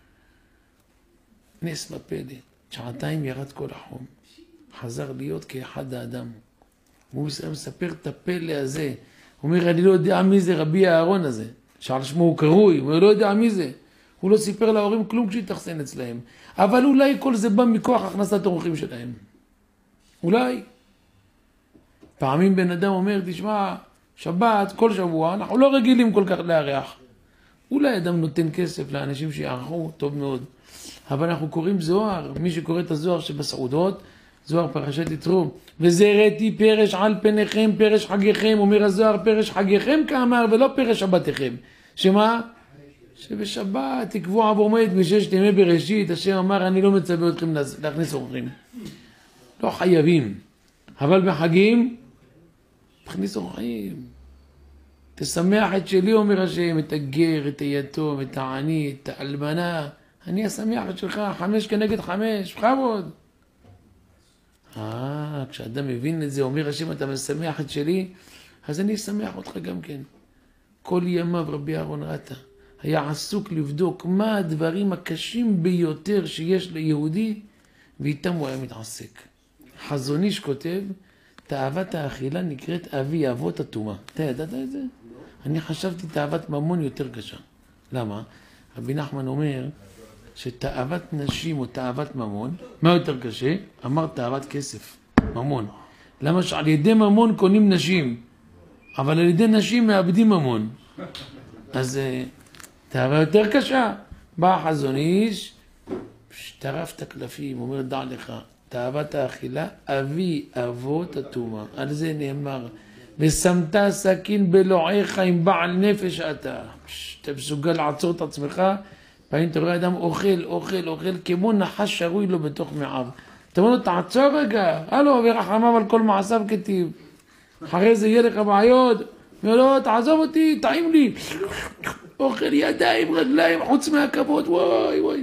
נס בפלא, שעתיים ירד כל החום, חזר להיות כאחד האדם. הוא מספר את הפלא הזה, הוא אומר, אני לא יודע מי זה רבי אהרון הזה, שעל שמו הוא קרוי, הוא לא יודע מי זה. הוא לא סיפר להורים כלום כשהתאכסן אצלהם. אבל אולי כל זה בא מכוח הכנסת אורחים שלהם. אולי. פעמים בן אדם אומר, תשמע, שבת, כל שבוע, אנחנו לא רגילים כל כך לארח. אולי אדם נותן כסף לאנשים שיערכו, טוב מאוד. אבל אנחנו קוראים זוהר, מי שקורא את הזוהר שבסעודות, זוהר פרשת יתרו. וזרעתי פרש על פניכם, פרש חגיכם, אומר הזוהר, פרש חגיכם כאמר, ולא פרש שבתיכם. שמה? שבשבת תקבעו עבור מועד מששת ימי בראשית, אשר אמר, אני לא מצווה אתכם להכניס אורחים. לא חייבים. אבל בחגים, תכניס אורחים. תשמח את שלי, אומר השם, את הגר, את היתום, את העני, את האלמנה. אני אשמח את שלך, 5 כנגד 5, בכבוד. כשאדם מבין את זה, אומר השם, אתה משמח את שלי, אז אני אשמח אותך גם כן. כל ימיו רבי אהרון רטה היה עסוק לבדוק מה הדברים הקשים ביותר שיש ליהודי, ואיתם הוא היה מתעסק. חזון איש כותב, תאוות האכילה נקראת אבי אבות הטומאה. אתה ידעת את זה? אני חשבתי תאוות ממון יותר קשה. למה? רבי נחמן אומר שתאוות נשים או תאוות ממון, מה יותר קשה? אמר תאוות כסף, ממון. למה שעל ידי ממון קונים נשים, אבל על ידי נשים מאבדים ממון. אז תאווה יותר קשה. בא החזון איש, טרף את הקלפים, אומר דע לך, תאוות האכילה, אבי אבות הטומאה. על זה נאמר, ושמת סכין בלועיך עם בעל נפש אתה. אתה מסוגל לעצור את עצמך, פעמים אתה רואה אדם אוכל, כמו נחש שרוי לו בתוך מעיו. אתה אומר לו, תעצור רגע, הלו, ורחמיו על כל מעשיו כתיב. אחרי זה יהיה לך בעיות, אומר לו, תעזוב אותי, טעים לי. אוכל ידיים, רגליים, חוץ מהכבוד, וואי.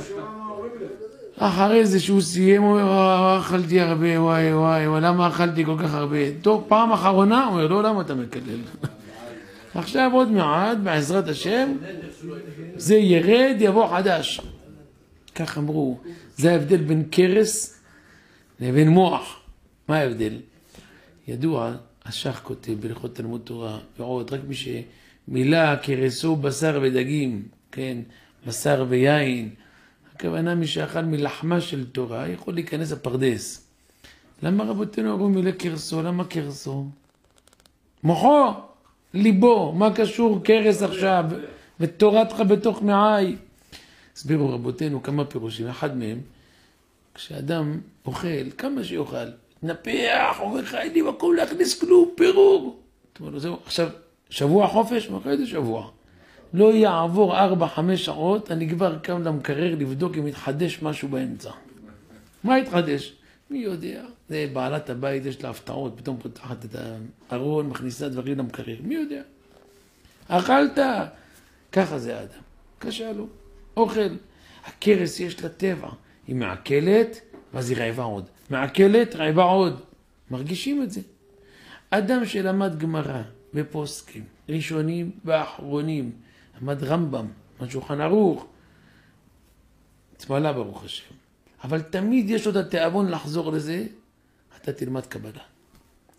אחרי זה שהוא סיים, הוא אומר, אכלתי הרבה, וואי, למה אכלתי כל כך הרבה? טוב, פעם אחרונה, הוא אומר, לא, למה אתה מקלל? עכשיו עוד מעט, בעזרת השם, זה ירד, יבוא חדש. כך אמרו, זה ההבדל בין קרס לבין מוח. מה ההבדל? ידוע, השח כותב בלכות תלמוד תורה, ועוד, רק מי שמילה קרסו בשר ודגים, כן, בשר ויין, הכוונה מי שאכל מלחמה של תורה, יכול להיכנס לפרדס. למה רבותינו אמרו מילה קרסו? למה קרסו? מוחו, ליבו, מה קשור קרס עכשיו, ותורתך בתוך מעי. הסבירו רבותינו כמה פירושים, אחד מהם, כשאדם אוכל, כמה שיאכל, נפח, אומר לך, אין לי מקום להכניס כלום, פירור. עכשיו, שבוע חופש, אחרי זה שבוע. לא יעבור 4-5 שעות, אני כבר קם למקרר לבדוק אם יתחדש משהו באמצע. מה יתחדש? מי יודע? זה בעלת הבית, יש לה הפתעות, פתאום פותחת את הארון, מכניסה דברים למקרר. מי יודע? אכלת? ככה זה האדם. קשה לו. אוכל. הקרס יש לה טבע. היא מעכלת, ואז היא רעבה עוד. מעכלת, רעבה עוד. מרגישים את זה. אדם שלמד גמרא בפוסקים, ראשונים ואחרונים, למד רמב"ם, למד שולחן ערוך, תמלא ברוך השם. אבל תמיד יש לו את התאבון לחזור לזה, אתה תלמד קבלה.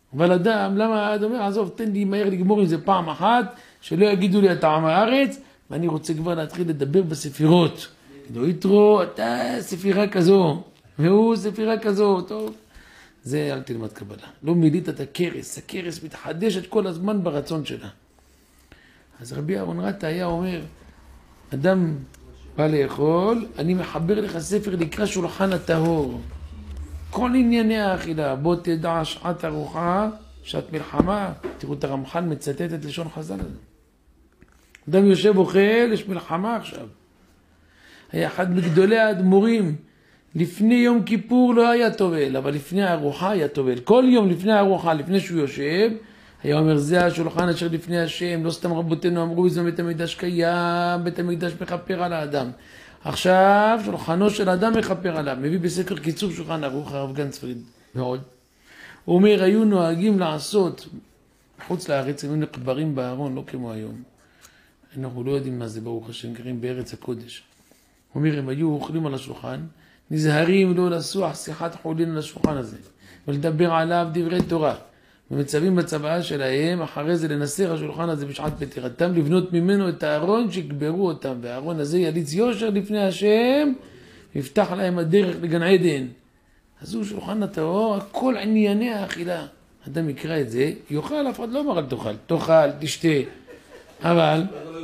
אבל אדם, למה האדם אומר, עזוב, תן לי מהר לגמור עם זה פעם אחת, שלא יגידו לי אתה עם הארץ, ואני רוצה כבר להתחיל לדבר בספירות. לא יתרו, אתה ספירה כזו, והוא ספירה כזו, טוב. זה אל תלמד קבלה. לא מילית את הכרס, הכרס מתחדשת כל הזמן ברצון שלה. אז רבי אהרון רטה היה אומר, אדם בא לאכול, אני מחבר לך ספר לקרוא שולחן הטהור. כל ענייני האכילה, בוא תדע שעת ארוחה, שעת מלחמה, תראו את הרמח"ל מצטט את לשון חז"ל הזה. אדם יושב אוכל, יש מלחמה עכשיו. היה אחד מגדולי האדמו"רים, לפני יום כיפור לא היה טובל, אבל לפני הארוחה היה טובל. כל יום לפני הארוחה, לפני שהוא יושב, היה אומר, זה השולחן אשר לפני השם, לא סתם רבותינו אמרו, איזה בית המקדש קיים, בית המקדש מכפר על האדם. עכשיו שולחנו של אדם מכפר עליו, מביא בספר קיצור שולחן ערוך הרב גנץ פריד מאוד. הוא אומר, היו נוהגים לעשות, חוץ לארץ, היו נקברים בארון, לא כמו היום. אנחנו לא יודעים מה זה ברוך השם, גרים בארץ הקודש. הוא אומר, הם היו אוכלים על השולחן, נזהרים לא לסוח שיחת חולין על השולחן הזה, ולדבר עליו דברי תורה. ומצווים בצוואה שלהם, אחרי זה לנסר השולחן הזה בשעת פטירתם, לבנות ממנו את הארון שיקברו אותם, והארון הזה יליץ יושר לפני השם, ויפתח להם הדרך לגן עדן. אז הוא שולחן הטהור, הכל ענייני האכילה. אדם יקרא את זה, יאכל, אף אחד לא אמר אל תאכל, תאכל, תשתה. אבל,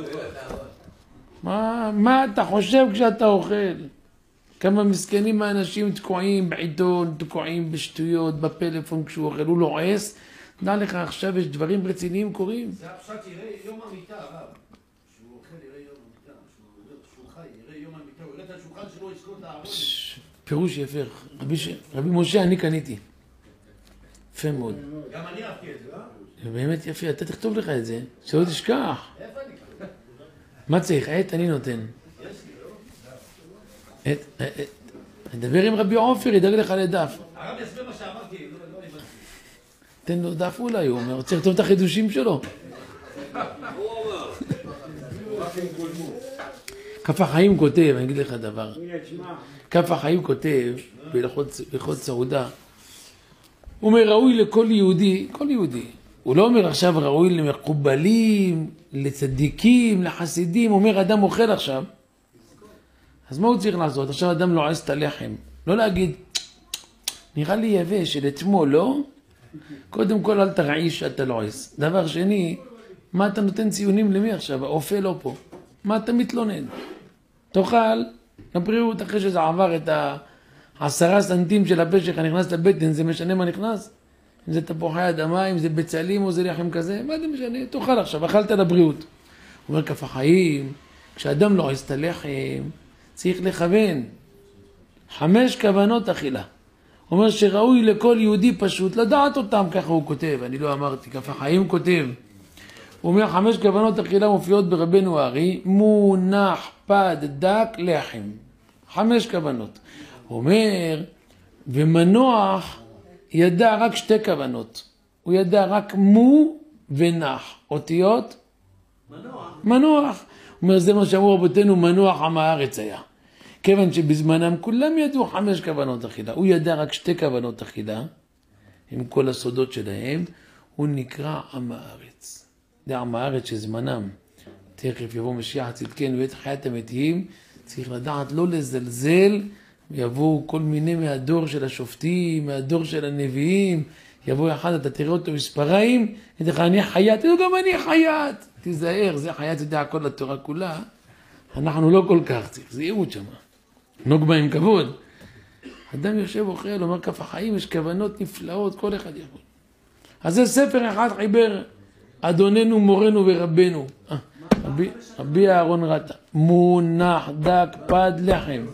מה אתה חושב כשאתה אוכל? כמה מסכנים האנשים תקועים בעיתון, תקועים בשטויות, בפלאפון כשהוא אוכל, הוא לועס. דע לך, עכשיו יש דברים רציניים קורים. זה הפשט יראה יום המיטה, הרב. שהוא אוכל יראה יום המיטה, שהוא חי, יראה יום המיטה, הוא יראה את השולחן שלו, יזכור את הארון. פירוש יפה. רבי משה, אני קניתי. יפה מאוד. גם אני אהבתי את זה, באמת יפה, אתה תכתוב לך את זה, שלא תשכח. איפה אני כתוב? מה צריך? עת אני נותן. יש לי, לא? נדבר עם רבי עופר, ידאג לך לדף. הרב יסביר מה שאמרתי, לא הבנתי. תן לו דף אולי, הוא אומר, צריך לכתוב את החידושים שלו. כף החיים כותב, אני אגיד לך דבר. כף החיים כותב, בהלכות סעודה, הוא אומר, ראוי לכל יהודי, כל יהודי. הוא לא אומר עכשיו ראוי למקובלים, לצדיקים, לחסידים, הוא אומר, אדם אוכל עכשיו. אז מה הוא צריך לעשות? עכשיו אדם לועס את הלחם. לא להגיד, נראה לי יבש של אתמול, לא? קודם כל אל תרעיש שאתה לועס. דבר שני, מה אתה נותן ציונים למי עכשיו? האופה לא פה. מה אתה מתלונן? תאכל, לבריאות, אחרי שזה עבר את 10 סנטים של הפה שלך נכנס לבטן, זה משנה מה נכנס? אם זה תפוחי אדמה, אם זה בצלים או זה לחם כזה, מה זה משנה? תאכל עכשיו, אכלת לבריאות. הוא אומר, כף החיים, כשאדם לועס את הלחם, צריך לכוון 5 כוונות אכילה. הוא אומר שראוי לכל יהודי פשוט לדעת אותם, ככה הוא כותב, אני לא אמרתי, כף החיים כותב. הוא אומר 5 כוונות אכילה מופיעות ברבנו הארי, מונח, פד, דק, לחם. 5 כוונות. הוא אומר, ומנוח ידע רק 2 כוונות. הוא ידע רק מו ונח. אותיות? מנוח. הוא אומר, זה מה שאמרו רבותינו, מנוח עם הארץ היה. כיוון שבזמנם כולם ידעו 5 כוונות אכילה. הוא ידע רק 2 כוונות אכילה, עם כל הסודות שלהם, הוא נקרא עם הארץ. זה עם הארץ שזמנם. תכף יבוא משיח צדקנו ואת חיית המתים, צריך לדעת לא לזלזל, יבואו כל מיני מהדור של השופטים, מהדור של הנביאים, יבוא אחד, אתה תראה אותו מספריים, ידע לך, אני חיית, תדעו גם אני חיית. תיזהר, זה חיית יודע כל התורה כולה. אנחנו לא כל כך צריך, זה ייעוד שם. נוג בה עם כבוד. אדם יושב אוכל, אומר כף החיים, יש כוונות נפלאות, כל אחד יכול. אז זה ספר אחד חיבר, אדוננו, מורנו ורבנו. רבי אהרון רטה. מונח, דק, פד, לחם.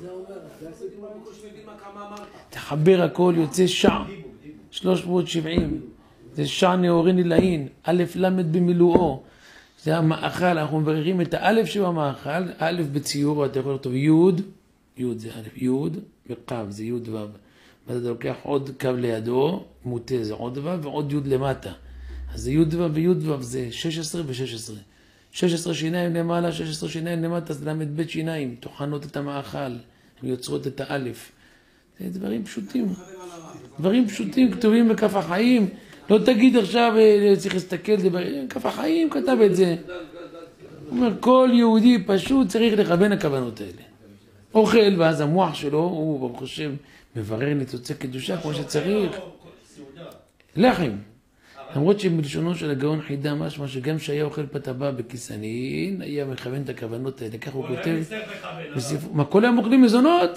תחבר הכל, יוצא שע. 370. זה שע נאורין עילאין. א' למד במילואו. זה המאכל, אנחנו מבררים את האלף שהוא המאכל, האלף בציור, אתה יכול לכתוב יוד, יוד זה אלף, יוד, וקו זה יוד וו. ואז אתה לוקח עוד קו לידו, מוטה זה עוד וו, ועוד יוד למטה. אז זה יוד וו ויוד וו, זה 16 ו-16. 16 שיניים למעלה, 16 שיניים למטה, זה למד בית שיניים, תוכנות את המאכל, הן יוצרות את האלף. זה דברים פשוטים. דברים פשוטים כתובים בכף החיים, לא תגיד עכשיו, צריך להסתכל, כף החיים כתב את זה. הוא אומר, כל יהודי פשוט צריך לכוון הכוונות האלה. אוכל, ואז המוח שלו, הוא חושב, מברר ניצוצי קדושה כמו שצריך. לחם. למרות שבלשונו של הגאון חידה משמע שגם שהיה אוכל פת הבא בכיסנין, היה מכוון את הכוונות האלה, כך הוא כותב. מה, כל היום אוכלים מזונות?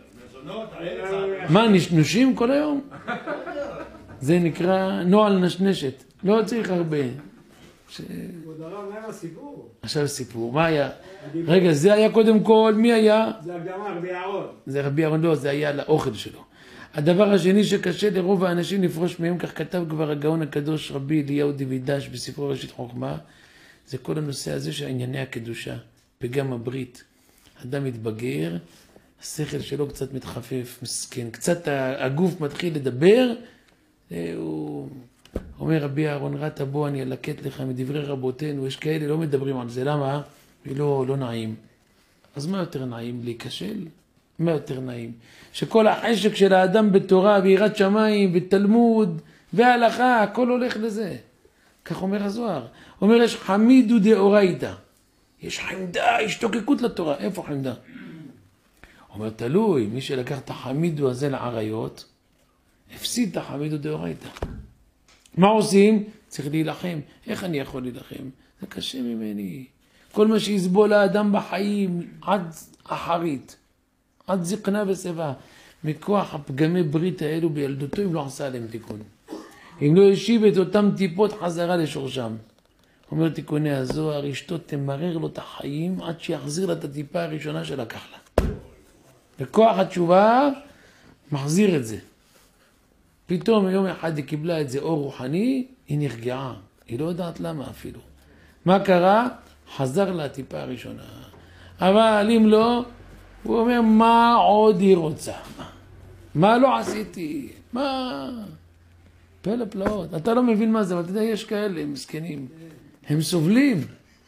מה, נשנושים כל היום? זה נקרא נועל נשנשת, לא צריך הרבה. כבוד הרב, מה היה הסיפור? עכשיו סיפור, מה היה? רגע, זה היה קודם כל, מי היה? זה הקדמה, רבי אהרון. זה רבי אהרון, לא, זה היה לאוכל שלו. הדבר השני שקשה לרוב האנשים לפרוש מהם, כך כתב כבר הגאון הקדוש רבי אליהו דיווידש בספרו ראשית חוכמה, זה כל הנושא הזה של ענייני הקדושה, וגם הברית. אדם מתבגר, השכל שלו קצת מתחפף, מסכן, קצת הגוף מתחיל לדבר, הוא אומר רבי אהרון רטה, בוא אני אלקט לך מדברי רבותינו, יש כאלה לא מדברים על זה, למה? לא נעים. אז מה יותר נעים? להיכשל? מה יותר נעים? שכל החשק של האדם בתורה, ביראת שמיים, בתלמוד, והלכה, הכל הולך לזה. כך אומר הזוהר. אומר, יש חמידו דאורייתא. יש חמדה, השתוקקות לתורה. איפה חמדה? אומר, תלוי, מי שלקח את החמידו הזה לעריות, הפסיד את החמידו דאורייתא. מה עושים? צריך להילחם. איך אני יכול להילחם? זה קשה ממני. כל מה שיסבול האדם בחיים עד אחרית, עד זקנה ושיבה, מכוח הפגמי ברית האלו בילדותו, אם לא עשה עליהם תיקון. אם לא ישיב את אותם טיפות חזרה לשורשם. אומר תיקוני הזוהר, אשתו תמרר לו את החיים עד שיחזיר לה את הטיפה הראשונה שלקח לה. וכוח התשובה מחזיר את זה. פתאום יום אחד היא קיבלה את זה אור רוחני, היא נרגעה. היא לא יודעת למה אפילו. מה קרה? חזר לה הטיפה הראשונה. אבל אם לא, הוא אומר, מה עוד היא רוצה? מה לא עשיתי? מה? פלא פלאות. אתה לא מבין מה זה, אבל אתה יודע, יש כאלה, הם מסכנים. הם סובלים.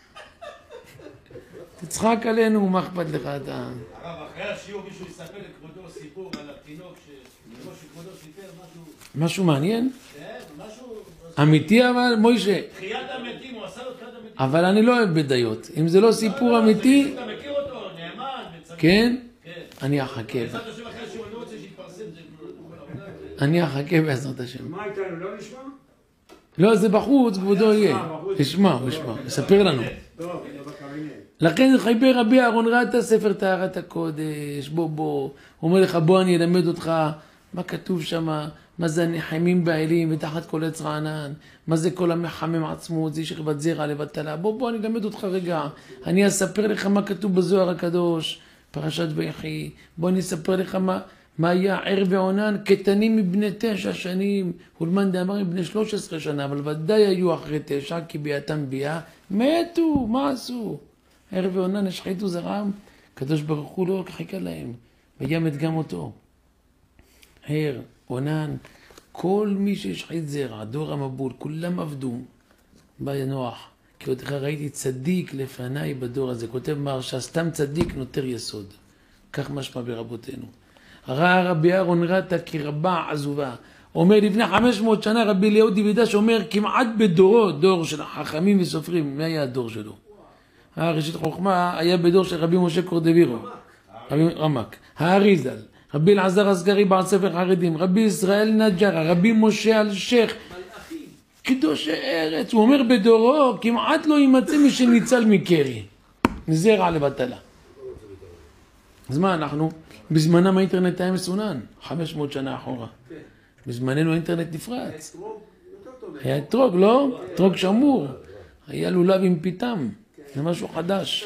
תצחק עלינו, מה אכפת לך אתה? הרב, אחרי השיעור מישהו יספר לכבודו סיפור על התינוק כמו שכבודו סיפר משהו... משהו מעניין? כן, משהו... אמיתי אבל, מוישה. תחיית המתים, הוא עשה לו תחיית המתים. אבל אני לא אוהב בדיות. אם זה לא סיפור אמיתי... אתה מכיר אותו, נאמן, מצטער. כן? כן. אני אחכה. בעזרת השם אחרי השיעור, אני לא רוצה שיתפרסם זה כל העבודה. אני אחכה בעזרת השם. מה איתנו, לא נשמע? לא, זה בחוץ, כבודו יהיה. ישמע, הוא ישמע. יספר לנו. טוב, זה בקבינט. לכן חיבר רבי אהרון רטה ספר טהרת הקודש, בוא. הוא אומר לך, בוא אני אלמד אותך מה כתוב שם, מה זה הנחמים בעלים ותחת כל עץ רענן, מה זה כל המחמם עצמות, זה שכבת זרע לבטלה. בוא אני אלמד אותך רגע, אני אספר לך מה כתוב בזוהר הקדוש, פרשת ויחי. בוא אני אספר לך מה היה ער ועונן, קטנים מבני 9 שנים, אולמן דאמר מבני 13 שנה, אבל ודאי היו אחרי 9, כי ביאתם ביאה, מתו, מה עשו? ער ועונן השחיתו זרעם, הקדוש ברוך הוא לא חיכה להם, וימת גם אותו. ער, עונן, כל מי שהשחית זרע, דור המבול, כולם עבדו. בא נוח, כי אותך ראיתי צדיק לפניי בדור הזה, כותב מרשה, סתם צדיק נותר יסוד. כך משמע ברבותינו. ראה רבי אהרון רטה כרבה עזובה. אומר לפני 500 שנה רבי אליהו דיווידש אומר כמעט בדורו, דור של חכמים וסופרים. מי היה הדור שלו? ראשית חוכמה היה בדור של רבי משה קורדווירו, רבי רמק, האריזל, רבי אלעזר הסגרי בעל ספר חרדים, רבי ישראל נג'רה, רבי משה אלשיך, קדושי ארץ. הוא אומר בדורו כמעט לא יימצא מי שניצל מקרי, מזרע לבטלה. אז מה אנחנו? בזמנם האינטרנט היה מסונן, 500 שנה אחורה. בזמננו האינטרנט נפרץ. היה אתרוג, לא? אתרוג שמור. היה לולב עם פיתם. זה משהו חדש.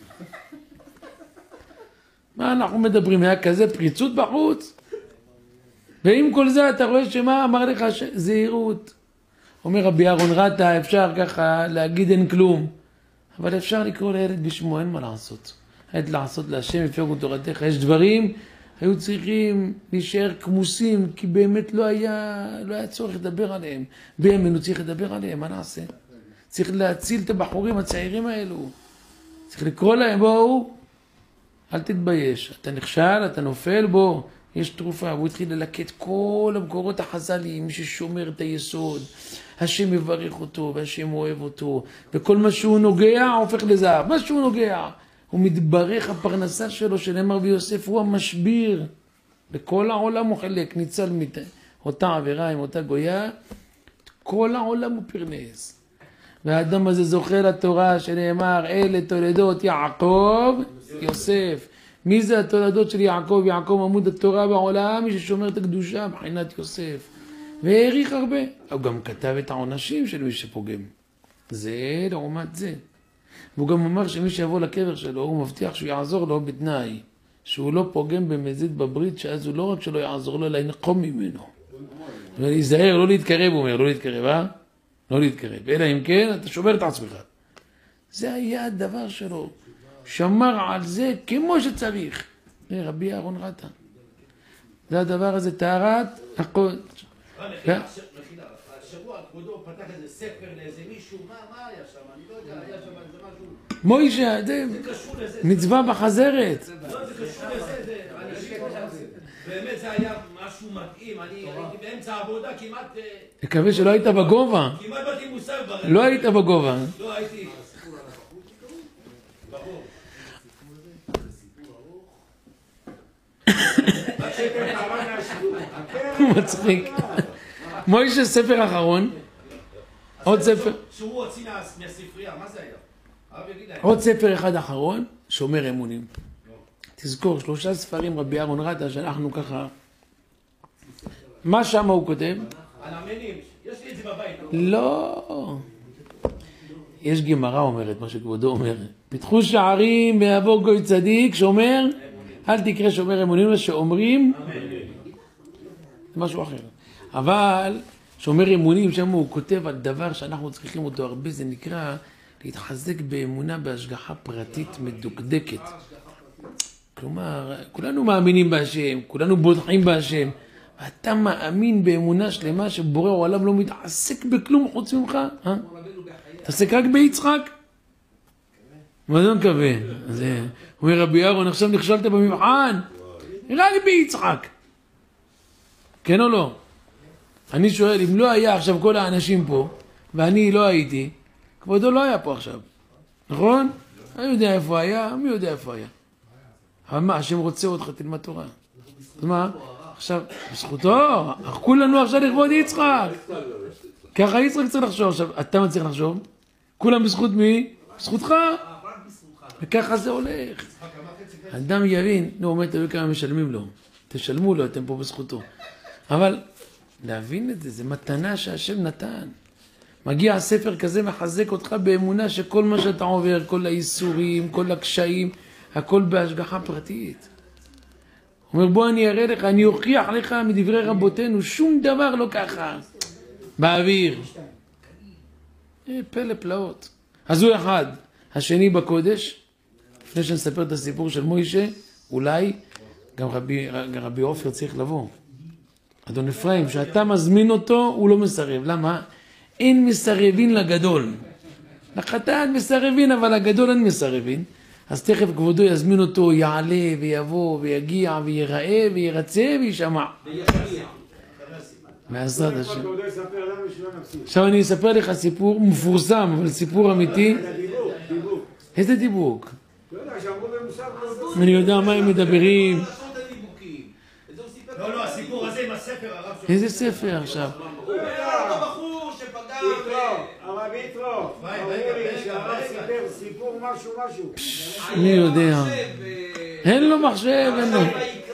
מה אנחנו מדברים? היה כזה פריצות בחוץ? ועם כל זה אתה רואה שמה אמר לך? זהירות. אומר רבי אהרון רטה, אפשר ככה להגיד אין כלום. אבל אפשר לקרוא לילד בשמו, אין מה לעשות. עת לעשות להשם יפגעו תורתך. יש דברים היו צריכים להישאר כמוסים, כי באמת לא היה צורך לדבר עליהם. בימינו צריך לדבר עליהם, מה נעשה? צריך להציל את הבחורים הצעירים האלו. צריך לקרוא להם, בואו, אל תתבייש. אתה נכשל, אתה נופל, בוא. יש תרופה, והוא התחיל ללקט כל המקורות החז"ליים, מי ששומר את היסוד, השם מברך אותו, והשם אוהב אותו, וכל מה שהוא נוגע הופך לזהב, מה שהוא נוגע, הוא מתברך הפרנסה שלו, שנאמר ביוסף, הוא המשביר, בכל העולם הוא חלק, ניצל אותה עבירה עם אותה גויה, כל העולם הוא פרנס. והאדם הזה זוכה לתורה שנאמר, אלה תולדות יעקב, יוסף. מי זה התולדות של יעקב? יעקב עמוד התורה בעולם, מי ששומר את הקדושה בחינת יוסף. והעריך הרבה. הוא גם כתב את העונשים של מי שפוגם. זה לעומת זה. והוא גם אמר שמי שיבוא לקבר שלו, הוא מבטיח שהוא יעזור לו בתנאי, שהוא לא פוגם במזיד בברית, שאז הוא לא רק שלא יעזור לו, אלא ינקום ממנו. ולהיזהר, לא להתקרב, הוא אומר, לא להתקרב, לא להתקרב. אלא אם כן, אתה שובר את עצמך. זה היה הדבר שלו. שמר על זה כמו שצריך. רבי אהרון רטה. זה הדבר הזה, טהרת הכל. מחילה, השבוע כבודו פתח איזה ספר לאיזה מישהו, מה היה שם? אני לא יודע, היה שם איזה משהו. מוישה, זה מצווה בחזרת. לא, זה קשור לזה, באמת זה היה משהו מדהים, אני הייתי באמצע העבודה כמעט... מקווה שלא היית בגובה. כמעט באתי מוסר ברגע. לא היית בגובה. לא הייתי... ברור. הוא מצחיק. מוישה ספר אחרון. עוד ספר. שהוא הוציא מהספרייה, מה זה היה? עוד ספר אחד אחרון, שומר אמונים. תזכור, 3 ספרים רבי אהרון רטה, שאנחנו ככה... מה שם הוא כותב? על המנים, יש לי את זה בבית. לא. יש גמרא אומרת, מה שכבודו אומר. פתחו שערים ויבוא גוי צדיק, שומר, אל תקרא שומר אמונים, שאומרים, זה משהו אחר. אבל שומר אמונים, שם הוא כותב על דבר שאנחנו צריכים אותו הרבה, זה נקרא להתחזק באמונה בהשגחה פרטית מדוקדקת. כלומר, כולנו מאמינים בהשם, כולנו בוטחים בהשם, ואתה מאמין באמונה שלמה שבורא העולם לא מתעסק בכלום חוץ ממך, תעסק רק ביצחק. מה זה מקווה? אומר רבי אהרון, עכשיו נכשלת במבחן, רק ביצחק. כן או לא? אני שואל, אם לא היה עכשיו כל האנשים פה, ואני לא הייתי, כבודו לא היה פה עכשיו, נכון? אני יודע איפה היה, מי יודע איפה היה. אבל מה, השם רוצה אותך, תלמד תורה. אז מה? עכשיו, בזכותו, כולנו עכשיו לכבוד יצחק. ככה יצחק צריך לחשוב. עכשיו, אתה מה צריך לחשוב? כולם בזכות מי? בזכותך. וככה זה הולך. אדם יבין, נו, אומר, תראו כמה משלמים לו. תשלמו לו, אתם פה בזכותו. אבל להבין את זה, זה מתנה שהשם נתן. מגיע הספר כזה מחזק אותך באמונה שכל מה שאתה עובר, כל האיסורים, כל הקשיים, הכל בהשגחה פרטית. הוא אומר, בוא אני אראה לך, אני אוכיח לך מדברי רבותינו, שום דבר לא ככה. באוויר. פלא פלאות. אז הוא אחד. השני בקודש, לפני שנספר את הסיפור של מוישה, אולי גם רבי עופר צריך לבוא. אדון אפרים, שאתה מזמין אותו, הוא לא מסרב. למה? אין מסרבין לגדול. לחתן מסרבין, אבל לגדול אין מסרבין. אז תכף כבודו יזמין אותו, יעלה ויבוא ויגיע ויראה וירצה וישמע. בעזרת השם. עכשיו אני אספר לך סיפור מפורסם, אבל סיפור אמיתי. איזה דיבוק? אני יודע מה הם מדברים. לא, הסיפור הזה עם הספר הרב שלו. איזה ספר עכשיו? הוא אומר, אותו בחור שפגע... הרב יתרו, אמרו לי שהרב סיפר סיפור משהו. מי יודע? אין לו מחשב, אין לו.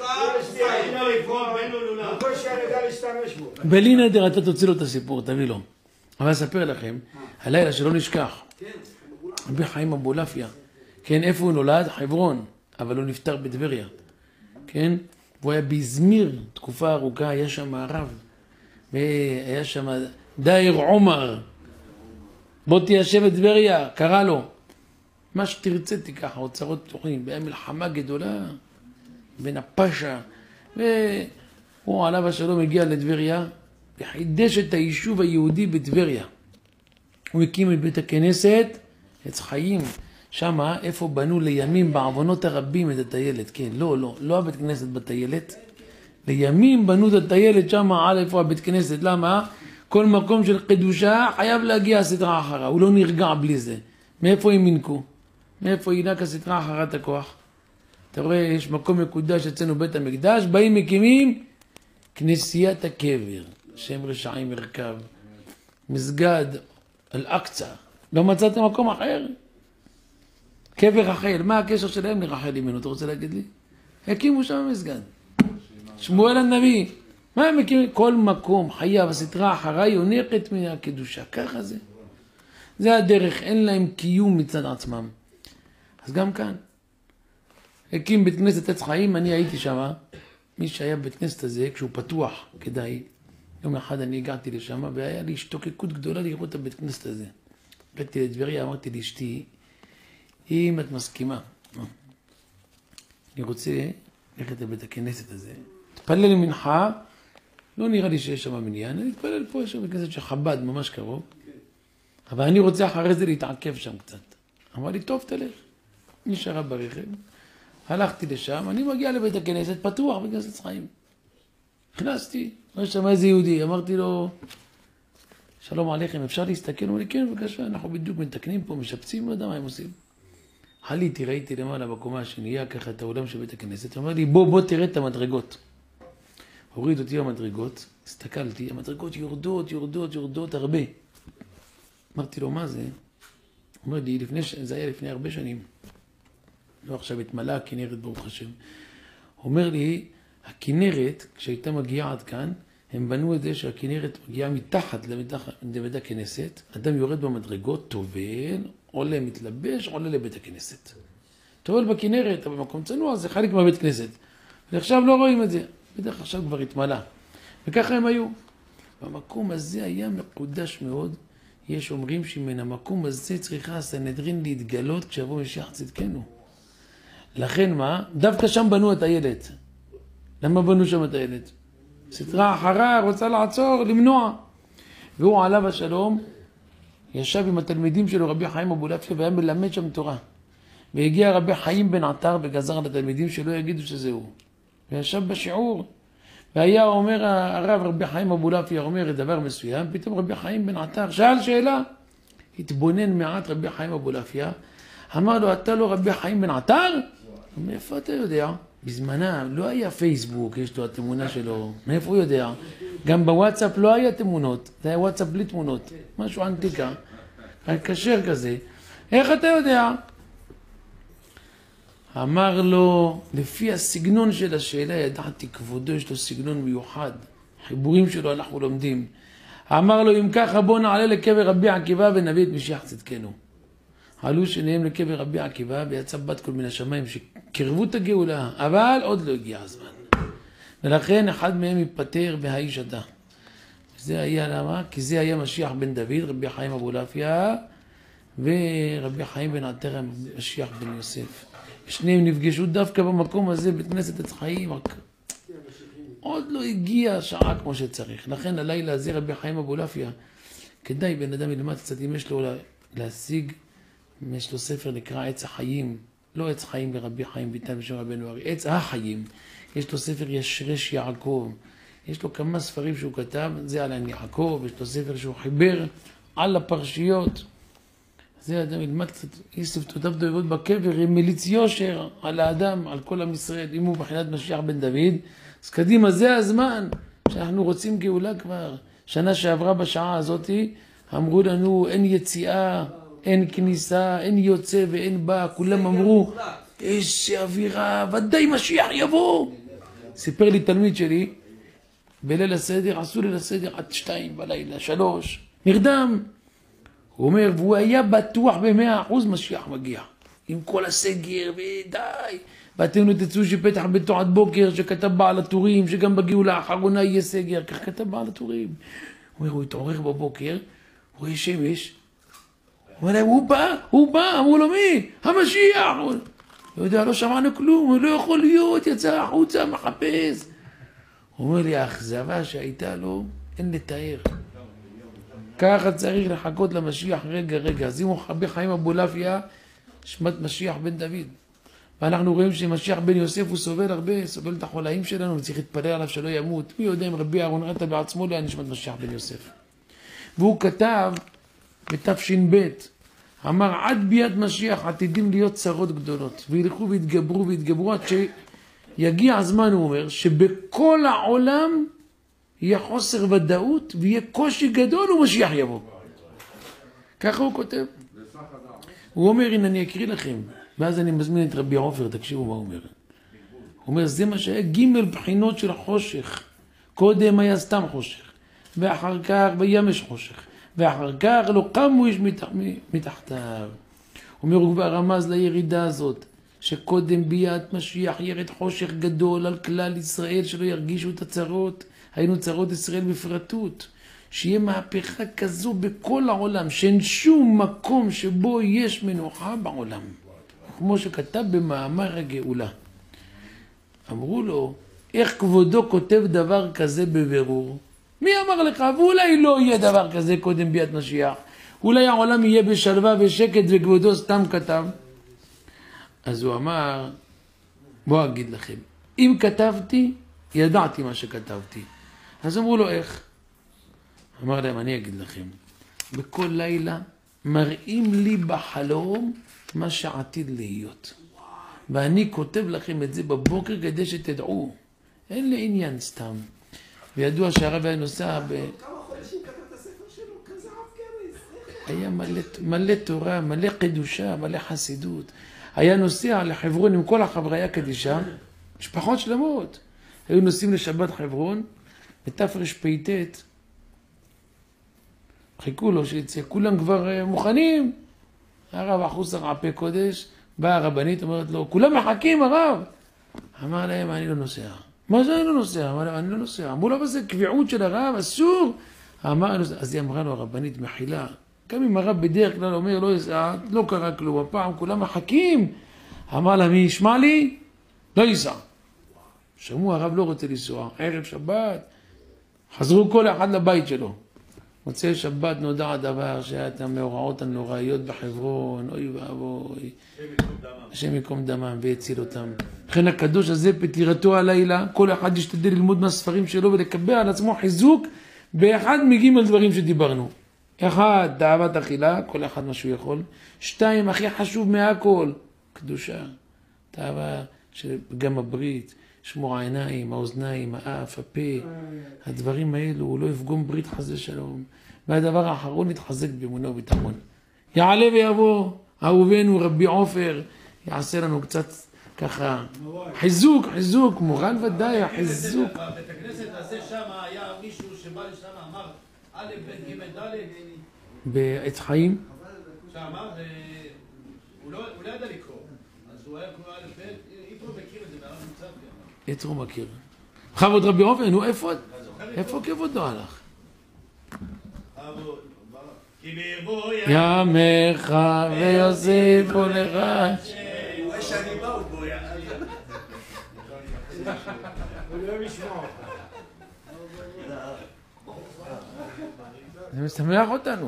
בלי נדר אתה תוציא לו את הסיפור, תביא לו. אבל אספר לכם, הלילה שלא נשכח. רבי חיים אבולעפיה. כן, איפה הוא נולד? חברון. אבל הוא נפטר בטבריה. כן? והוא היה באזמיר, תקופה ארוכה, היה שם הרב. והיה שם דייר עומר. בוא תיישב את טבריה, קרא לו. מה שתרצה תיקח, האוצרות פתוחים. היה מלחמה גדולה בין הפשע. והוא עליו השלום הגיע לטבריה, וחידש את היישוב היהודי בטבריה. הוא הקים את בית הכנסת, עץ חיים. שמה, איפה בנו לימים בעוונות הרבים את הטיילת. כן, לא הבית כנסת בטיילת, לימים בנו את הטיילת שם על איפה הבית כנסת. למה? כל מקום של קדושה חייב להגיע הסדרה אחרה, הוא לא נרגע בלי זה. מאיפה הם ינקו? מאיפה ינק הסדרה אחרת הכוח? אתה רואה, יש מקום מקודש אצלנו בית המקדש, באים מקימים כנסיית הקבר, שם רשעים מרכב, מסגד אל-אקצא, לא מצאתם מקום אחר? קבר רחל, מה הקשר שלהם לרחל אימנו, אתה רוצה להגיד לי? הקימו שם מסגד. שמואל הנביא, מה הם מקימים? כל מקום חייב, הסדרה אחרה יונקת מן הקדושה, ככה זה. זה הדרך, אין להם קיום מצד עצמם. אז גם כאן, הקים בית כנסת עץ חיים, אני הייתי שם, מי שהיה בבית כנסת הזה, כשהוא פתוח, כדאי, יום אחד אני הגעתי לשם, והיה לי השתוקקות גדולה לראות את הבית כנסת הזה. באתי לדבריה, אמרתי לאשתי, אם את מסכימה, אני רוצה ללכת לבית הכנסת הזה, תפלל מנחה, לא נראה לי שיש שם מניין, אני אתפלל פה, יש שם בית כנסת של חב"ד, ממש קרוב, אבל אני רוצה אחרי זה להתעכב שם קצת. אמר לי, טוב, תלך. נשארה ברכב, הלכתי לשם, אני מגיע לבית הכנסת, פתוח בית כנסת חיים. נכנסתי, יש שם איזה יהודי, אמרתי לו, שלום עליכם, אפשר להסתכל? הוא אומר לי, כן, בבקשה, אנחנו בדיוק מתקנים פה, משפצים, לא יודע מה הם עושים. עליתי, ראיתי למעלה בקומה השנייה, ככה את העולם של בית הכנסת, הוא אומר לי, בוא תראה את המדרגות. הוריד אותי במדרגות, הסתכלתי, המדרגות יורדות הרבה. אמרתי לו, מה זה? הוא אומר לי, זה היה לפני הרבה שנים. לא עכשיו התמלא הכנרת ברוך השם. הוא אומר לי, הכנרת, כשהייתה מגיעה עד כאן, הם בנו את זה שהכנרת מגיעה מתחת לבית הכנסת, אדם יורד במדרגות, טובל, עולה מתלבש, עולה לבית הכנסת. טובל בכנרת, אבל במקום צנוע, זה חלק מהבית כנסת. ועכשיו לא רואים את זה. בדרך עכשיו כבר התמלא. וככה הם היו. במקום הזה היה מקודש מאוד. יש אומרים שמן המקום הזה צריכה הסנהדרין להתגלות כשיבוא משיח צדקנו. לכן מה? דווקא שם בנו את הילד. למה בנו שם את הילד? סדרה אחרה רוצה לעצור, למנוע. והוא עליו השלום, ישב עם התלמידים שלו, רבי חיים אבולעפיה, והיה מלמד שם תורה. והגיע רבי חיים בן עטר וגזר לתלמידים שלא יגידו שזה הוא. וישב בשיעור. והיה אומר הרב רבי חיים אבולעפיה, אומר דבר מסוים, פתאום רבי חיים בן עטר שאל שאלה. התבונן מעט רבי חיים אבולעפיה, אמר לו, אתה לא רבי חיים בן עטר? מאיפה אתה יודע? בזמנה לא היה פייסבוק, יש לו התמונה שלו. מאיפה הוא יודע? גם בוואטסאפ לא היה תמונות, זה היה וואטסאפ בלי תמונות. משהו אנטיקה, קשר כזה. איך אתה יודע? אמר לו, לפי הסגנון של השאלה, ידעתי כבודו, יש לו סגנון מיוחד. חיבורים שלו אנחנו לומדים. אמר לו, אם ככה בוא נעלה לקבר רבי עקיבא ונביא את משיח צדקנו. עלו שניהם לקבר רבי עקיבא ויצא בת קול מן השמיים שקרבו את הגאולה, אבל עוד לא הגיע הזמן. ולכן אחד מהם ייפטר והאיש אתה. זה היה למה? כי זה היה משיח בן דוד, רבי חיים אבולעפיה, ורבי חיים בן עטר, משיח בן יוסף. שניהם נפגשו דווקא במקום הזה, בית כנסת עץ חיים. עוד לא הגיע השעה כמו שצריך. לכן הלילה הזה רבי חיים אבולעפיה, כדאי בן אדם ילמד קצת, אם יש לו להשיג, יש לו ספר נקרא עץ החיים, לא עץ חיים לרבי חיים ביטן בשם רבנו ארי, עץ החיים. יש לו ספר ישרש יעקב, יש לו כמה ספרים שהוא כתב, זה על עין יעקב, יש לו ספר שהוא חיבר על הפרשיות. זה אדם ילמד קצת, יסף תותיו דויבות בקבר, עם מליץ יושר על האדם, על כל עם ישראל, אם הוא בחינת משיח בן דוד, אז קדימה, זה הזמן שאנחנו רוצים גאולה כבר. שנה שעברה בשעה הזאת, אמרו לנו אין יציאה, אין כניסה, אין יוצא ואין בא, כולם אמרו, איזה אווירה, ודאי משיח יבוא. סיפר לי תלמיד שלי, בליל הסדר, עשו ליל הסדר עד 2 בלילה, 3, נרדם. הוא אומר, והוא היה בטוח ב100% משיח מגיע. עם כל הסגר, ודי. ואתם תצאו שפתח ביתו עד בוקר, שכתב בעל הטורים, שגם בגאולה האחרונה יהיה סגר, כך כתב בעל הטורים. הוא אומר, הוא התעורר בבוקר, הוא רואה שמש. הוא אומר להם, הוא בא, אמרו לו מי? המשיח. לא יודע, לא שמענו כלום, הוא לא יכול להיות, יצא החוצה, מחפש. הוא אומר לי, האכזבה שהייתה לו, אין לתאר. ככה צריך לחכות למשיח רגע. אז אם הוא רבי חיים אבולעפיה, שמת משיח בן דוד. ואנחנו רואים שמשיח בן יוסף הוא סובל הרבה, סובל את החולאים שלנו, וצריך להתפלל עליו שלא ימות. מי יודע אם רבי אהרון עטה בעצמו לא היה נשמת משיח בן יוסף. והוא כתב בתש"ב, אמר עד ביאת משיח עתידים להיות צרות גדולות, וילכו והתגברו והתגברו עד שיגיע הזמן, הוא אומר, שבכל העולם יהיה חוסר ודאות ויהיה קושי גדול ומשיח יבוא. ככה הוא כותב. הוא אומר, הנה אני אקריא לכם, ואז אני מזמין את רבי עופר, תקשיבו מה הוא אומר. הוא אומר, זה מה שהיה ג' בחינות של החושך. קודם היה סתם חושך, ואחר כך בימש חושך, ואחר כך לא קמו איש מתחתיו. הוא אומר, הוא כבר רמז לירידה הזאת, שקודם ביאת משיח ירד חושך גדול על כלל ישראל, שלא ירגישו את הצרות, היינו צרות ישראל בפרטות, שיהיה מהפכה כזו בכל העולם, שאין שום מקום שבו יש מנוחה בעולם. כמו שכתב במאמר הגאולה. אמרו לו, איך כבודו כותב דבר כזה בבירור? מי אמר לך? ואולי לא יהיה דבר כזה קודם ביאת משיח. אולי העולם יהיה בשלווה ושקט וכבודו סתם כתב. אז הוא אמר, בוא אגיד לכם, אם כתבתי, ידעתי מה שכתבתי. אז אמרו לו, איך? אמר להם, אני אגיד לכם, בכל לילה מראים לי בחלום מה שעתיד להיות. ואני כותב לכם את זה בבוקר כדי שתדעו. אין לי עניין סתם. וידוע שהרב היה נוסע כמה חודשים כתב את הספר שלו, כזה רב קרס. היה מלא תורה, מלא קדושה, מלא חסידות. היה נוסע לחברון עם כל החבריה קדישה, משפחות שלמות. היו נוסעים לשבת חברון, בתרפ"ט, חיכו לו שיצא, כולם כבר מוכנים. הרב אחוסר עפה קודש, באה הרבנית, אומרת לו, כולם מחכים הרב. אמר להם, אני לא נוסע. מה זה אני לא נוסע? אמר להם, אני לא נוסע. אמרו לו, זה קביעות של הרב, אסור. אמר, אז היא אמרה לו, הרבנית מחילה. גם אם הרב בדרך כלל אומר, לא ייסע, לא קרה כלום. הפעם כולם מחכים. אמר לה, מי ישמע לי? לא ייסע. שמעו, הרב לא רוצה לנסוע. ערב שבת, חזרו כל אחד לבית שלו. מוצאי שבת נודע הדבר שהיה את המאורעות הנוראיות בחברון, אוי ואבוי, השם יקום דמם והציל אותם. לכן הקדוש הזה פטירתו הלילה, כל אחד ישתדל ללמוד מהספרים שלו ולקבל על עצמו חיזוק באחד מג' דברים שדיברנו. אחד, תאוות אכילה, כל אחד מה שהוא יכול. 2, הכי חשוב מהכל, קדושה, תאווה של פגם הברית, שמור העיניים, האוזניים, האף, הפה, הדברים האלו, הוא לא יפגום ברית חזה שלום. והדבר האחרון יתחזק באמונה וביטחון. יעלה ויבוא אהובנו רבי עופר, יעשה לנו קצת ככה חיזוק, מורל ודאי, חיזוק. בבית הכנסת הזה שם היה מישהו שבא לשם אמר א' ב' ג' ד' בעץ חיים? שאמר, הוא לא ידע לקרוא, אז הוא היה קורא א' ב', איתו מכיר את זה, והרב נמצא כאן. יתרו מכיר. בכבוד רבי עופר, נו איפה כבודו הלך? כי בירבו ימך ויוסיפו לך. הוא רואה שאני בא, הוא בויה. הוא לא משמע אותך. זה משמח אותנו.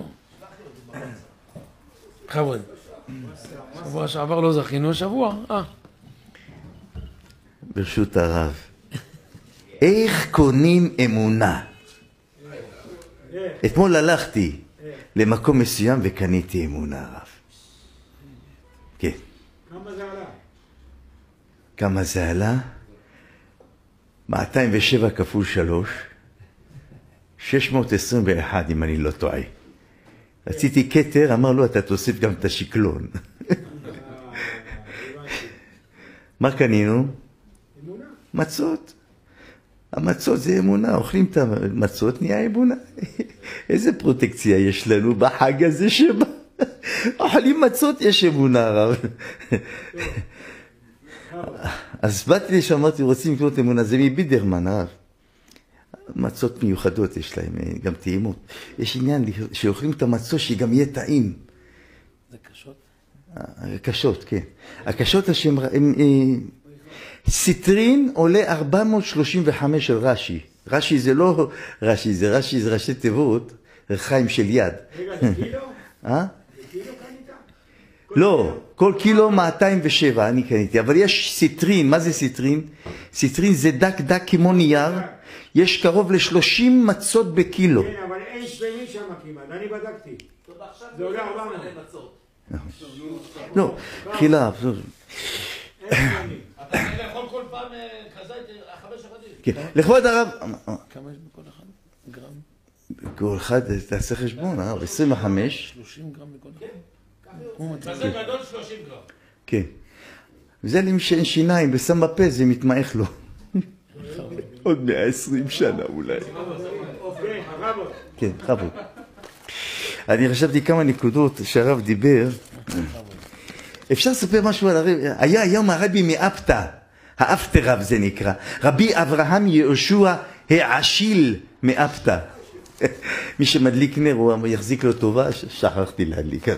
בכבוד. שבוע שעבר לא זכינו, שבוע. ברשות הרב, איך קונים אמונה? אתמול הלכתי למקום מסוים וקניתי אמונה, הרב. כן. כמה זה עלה? כמה זה עלה? 207 כפול 3, 621 אם אני לא טועה. רציתי כתר, אמר לו, אתה תוסיף גם את השקלון. מה קנינו? אמונה. מצות. המצות זה אמונה, אוכלים את המצות, נהיה אמונה. איזה פרוטקציה יש לנו בחג הזה שבא. אוכלים מצות, יש אמונה, הרב. אז באתי לשם, אמרתי, רוצים לקנות אמונה, זה מבידרמן, הרב. מצות מיוחדות יש להם, גם טעימות. יש עניין שאוכלים את המצות שגם יהיה טעים. זה קשות? קשות, כן. הקשות השם, סיטרין עולה 435 של רש"י. רש"י זה לא רש"י, זה ראשי תיבות, רחיים של יד. רגע, זה קילו? אה? זה קילו קנית? לא, כל קילו 207 אני קניתי, אבל יש סיטרין, מה זה סיטרין? סיטרין זה דק כמו נייר, יש קרוב ל-30 מצות בקילו. כן, אבל אין שלמים שם כמעט, אני בדקתי. זה עולה 400. לא, חילה. אין שלמים. אתה יכול כל פעם כזה 5 עבדים. כן, לכבוד הרב... כמה יש בכל אחד? גרם? כל אחד, תעשה חשבון, 25. 30 גרם בכל אחד? כזה גדול 30 גרם. כן. וזה למי שאין שיניים ושם בפה, זה מתמעך לו. עוד 120 שנה אולי. כן, הרב. כן, חבוד. אני חשבתי כמה נקודות שהרב דיבר. אפשר לספר משהו על הרב? היה היום הרבי מאפתא, האפטרב זה נקרא. רבי אברהם יהושע העשיל מאפתא. מי שמדליק נר, הוא יחזיק לו טובה, שכחתי להדליק.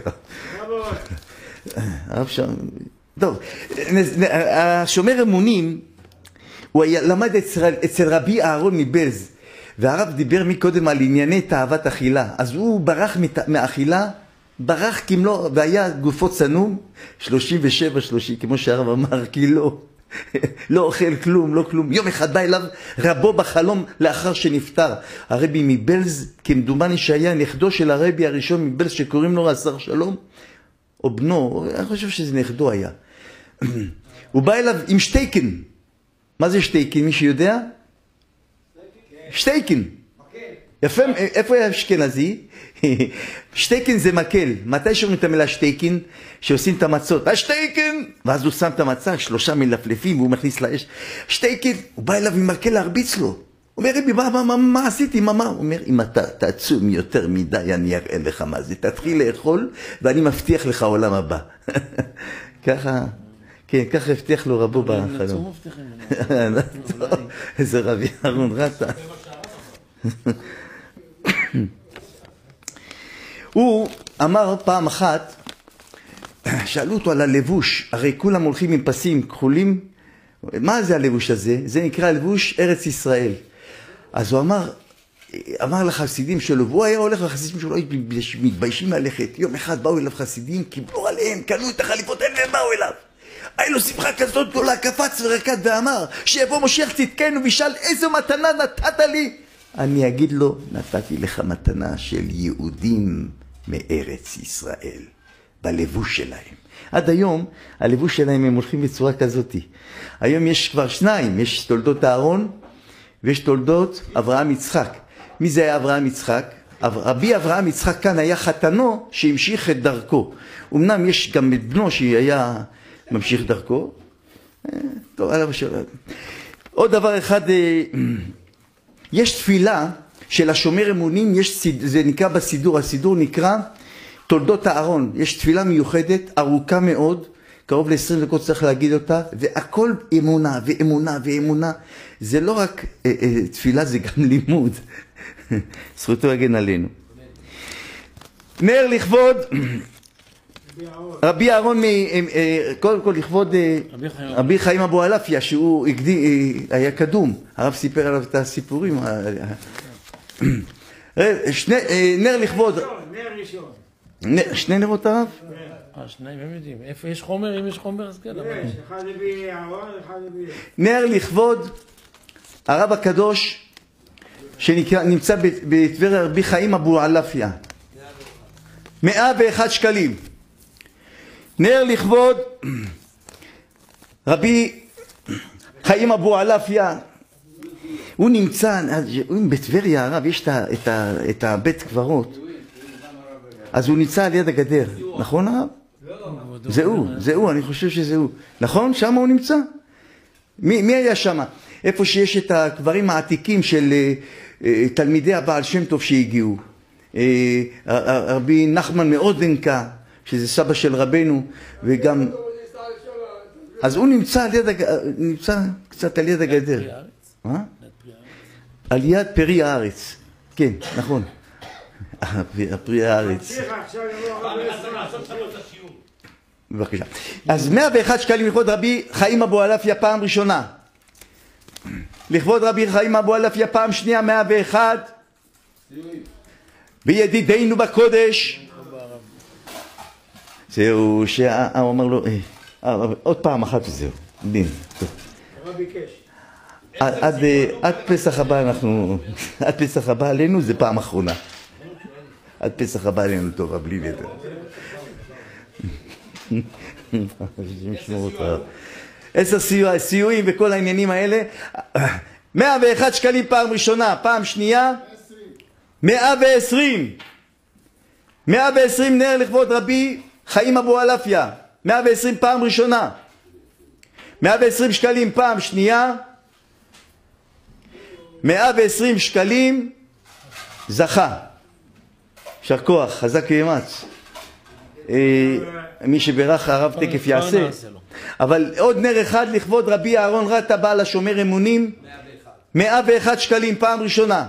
הרב שם... טוב, השומר אמונים, הוא למד אצל רבי אהרון מבלז, והרב דיבר מקודם על ענייני תאוות אכילה, אז הוא ברח מאכילה, ברח כמלוא, והיה גופו צנום, 37, כמו שהרב אמר, כי לא אוכל כלום, לא כלום. יום אחד בא אליו רבו בחלום לאחר שנפטר. הרבי מבלז, כמדומני שהיה נכדו של הרבי הראשון מבלז, שקוראים לו השר שלום, או בנו, אני חושב שזה נכדו היה. הוא בא אליו עם שטייקן. מה זה שטייקן? מי שיודע? שטייקן. יפה, איפה היה אשכנזי? שטייקן זה מקל. מתי שומעים את המילה שטייקן? שעושים את המצות. השטייקן! ואז הוא שם את המצה, 3 מלפלפים, והוא מכניס לאש. שטייקן! הוא בא אליו עם מקל להרביץ לו. הוא אומר, רבי, מה עשיתי? מה? הוא אומר, אם אתה תעצום יותר מדי, אני אראה לך מה זה. תתחיל לאכול, ואני מבטיח לך עולם הבא. ככה... כן, ככה הבטיח לו רבו בחלום. איזה רבי אהרון רטה. הוא אמר פעם אחת, שאלו אותו על הלבוש, הרי כולם הולכים עם פסים כחולים, מה זה הלבוש הזה? זה נקרא לבוש ארץ ישראל. אז הוא אמר לחסידים שלו, והוא היה הולך לחסידים שלו, מתביישים ללכת. יום אחד באו אליו חסידים, קיבלו עליהם, קנו את החליפות האלה והם באו אליו. היה לו שמחה כזאת גדולה, קפץ ורקד ואמר, שיבוא משיח צדקנו וישאל איזו מתנה נתת לי? אני אגיד לו, נתתי לך מתנה של יהודים מארץ ישראל, בלבוש שלהם. עד היום, הלבוש שלהם הם הולכים בצורה כזאת. היום יש כבר 2, יש תולדות אהרון ויש תולדות אברהם יצחק. מי זה היה אברהם יצחק? רבי אברהם יצחק כאן היה חתנו שהמשיך את דרכו. אמנם יש גם את בנו שהיה ממשיך דרכו. טוב, עליו השאלה. עוד דבר אחד, יש תפילה של השומר אמונים, זה נקרא בסידור, הסידור נקרא תולדות אהרון. יש תפילה מיוחדת, ארוכה מאוד, קרוב ל-20 דקות צריך להגיד אותה, והכל אמונה ואמונה ואמונה. זה לא רק תפילה, זה גם לימוד. זכותו יגן עלינו. נר לכבוד רבי אהרון, קודם כל לכבוד רבי חיים אבו אלפיה, שהוא היה קדום, הרב סיפר עליו את הסיפורים. נר לכבוד, נר ראשון. 2 נרות הרב? 2 הם יודעים, איפה יש חומר? אם יש חומר אז כן. יש, אחד הביא אהרון, אחד הביא... נר לכבוד הרב הקדוש שנמצא בטבריה, רבי חיים אבו אלפיה, 101 שקלים. נר לכבוד רבי חיים אבו אלפיה, הוא נמצא בטבריה הרב, יש את הבית קברות, אז הוא נמצא על יד הגדר, נכון הרב? זהו, אני חושב שזהו, נכון? שם הוא נמצא? מי היה שם? איפה שיש את הקברים העתיקים של תלמידי הבעל שם טוב שהגיעו, רבי נחמן מאודנקה, שזה סבא של רבנו, וגם... אז הוא נמצא קצת על יד הגדר. על יד פרי הארץ. כן, נכון. פרי הארץ. בבקשה. אז 101 שקלים לכבוד רבי חיים אבו אלפיה פעם ראשונה. לכבוד רבי חיים אבו אלפיה פעם שנייה 101. וידידינו בקודש. זהו, שהוא אמר לו, עוד פעם אחת וזהו, דין. הרב ביקש. עד פסח הבא אנחנו, עד פסח הבא עלינו זה פעם אחרונה. עד פסח הבא עלינו טוב, בלי נדר. נשמור אותך. 10 סיועים וכל העניינים האלה. 101 שקלים פעם ראשונה, פעם שנייה 120. 120 נר לכבוד רבי חיים אבו אלפיה, 120 פעם ראשונה. 120 שקלים פעם שנייה, 120 שקלים זכה. יישר כוח, חזק ואמץ. מי שברך הרב תקף יעשה. אבל עוד נר אחד לכבוד רבי אהרון רטה בעל השומר אמונים, 101 שקלים פעם ראשונה.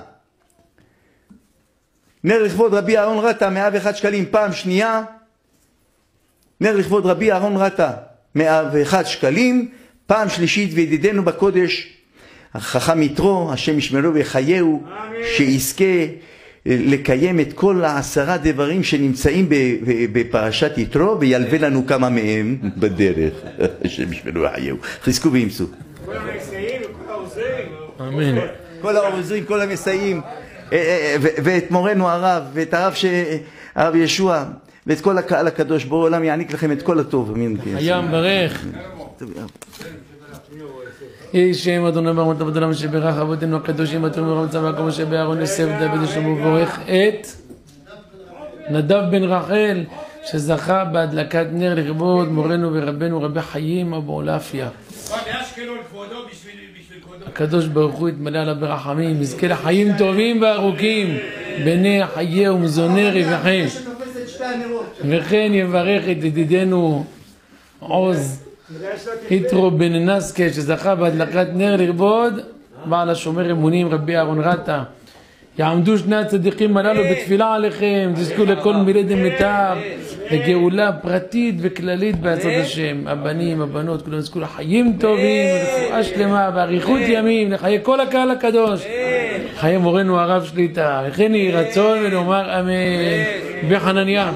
נר לכבוד רבי אהרון רטה 101 שקלים פעם שנייה. נר לכבוד רבי אהרון רטה 101 שקלים פעם שלישית. וידידנו בקודש החכם יתרו, השם ישמרו ויחייהו, שיזכה לקיים את כל 10 דברים שנמצאים בפרשת יתרו, וילווה לנו כמה מהם בדרך. השם ישמרו ויחייהו. חזקו ואמצו. כל המסייעים וכל העוזרים. אמן. כל העוזרים, כל המסייעים, ואת מורנו הרב, ואת הרב ישוע, ואת כל הקהל הקדוש בעולם יעניק לכם את כל הטוב. הים ברך. יהי שם אדוני ברמות עבודתם שברך אבותינו הקדושים בתום ורב צבא כמו שבאהרון יוסף דוד ושלמה וברך את נדב בן רחל שזכה בהדלקת נר לכבוד מורנו ורבנו רבי חיים אבו אלפיה. הקדוש ברוך הוא יתמלא עליו ברחמים, יזכה לחיים טובים וארוכים בני חיי ומזוני רווחים, וכן יברך את ידידנו עוז יתרו בן נסקה שזכה בהדלקת נר לכבוד בעל השומר אמונים רבי אהרון רטה. יעמדו שני הצדיקים הללו בתפילה עליכם, תזכו לכל מילי דמיטב, לגאולה פרטית וכללית בעזרת השם. הבנים, הבנות, כולם יזכו לחיים טובים, רפואה שלמה ואריכות ימים, לחיי כל הקהל הקדוש, חיי מורנו הרב שליטה, וכן יהי רצון ונאמר אמן בחנניה.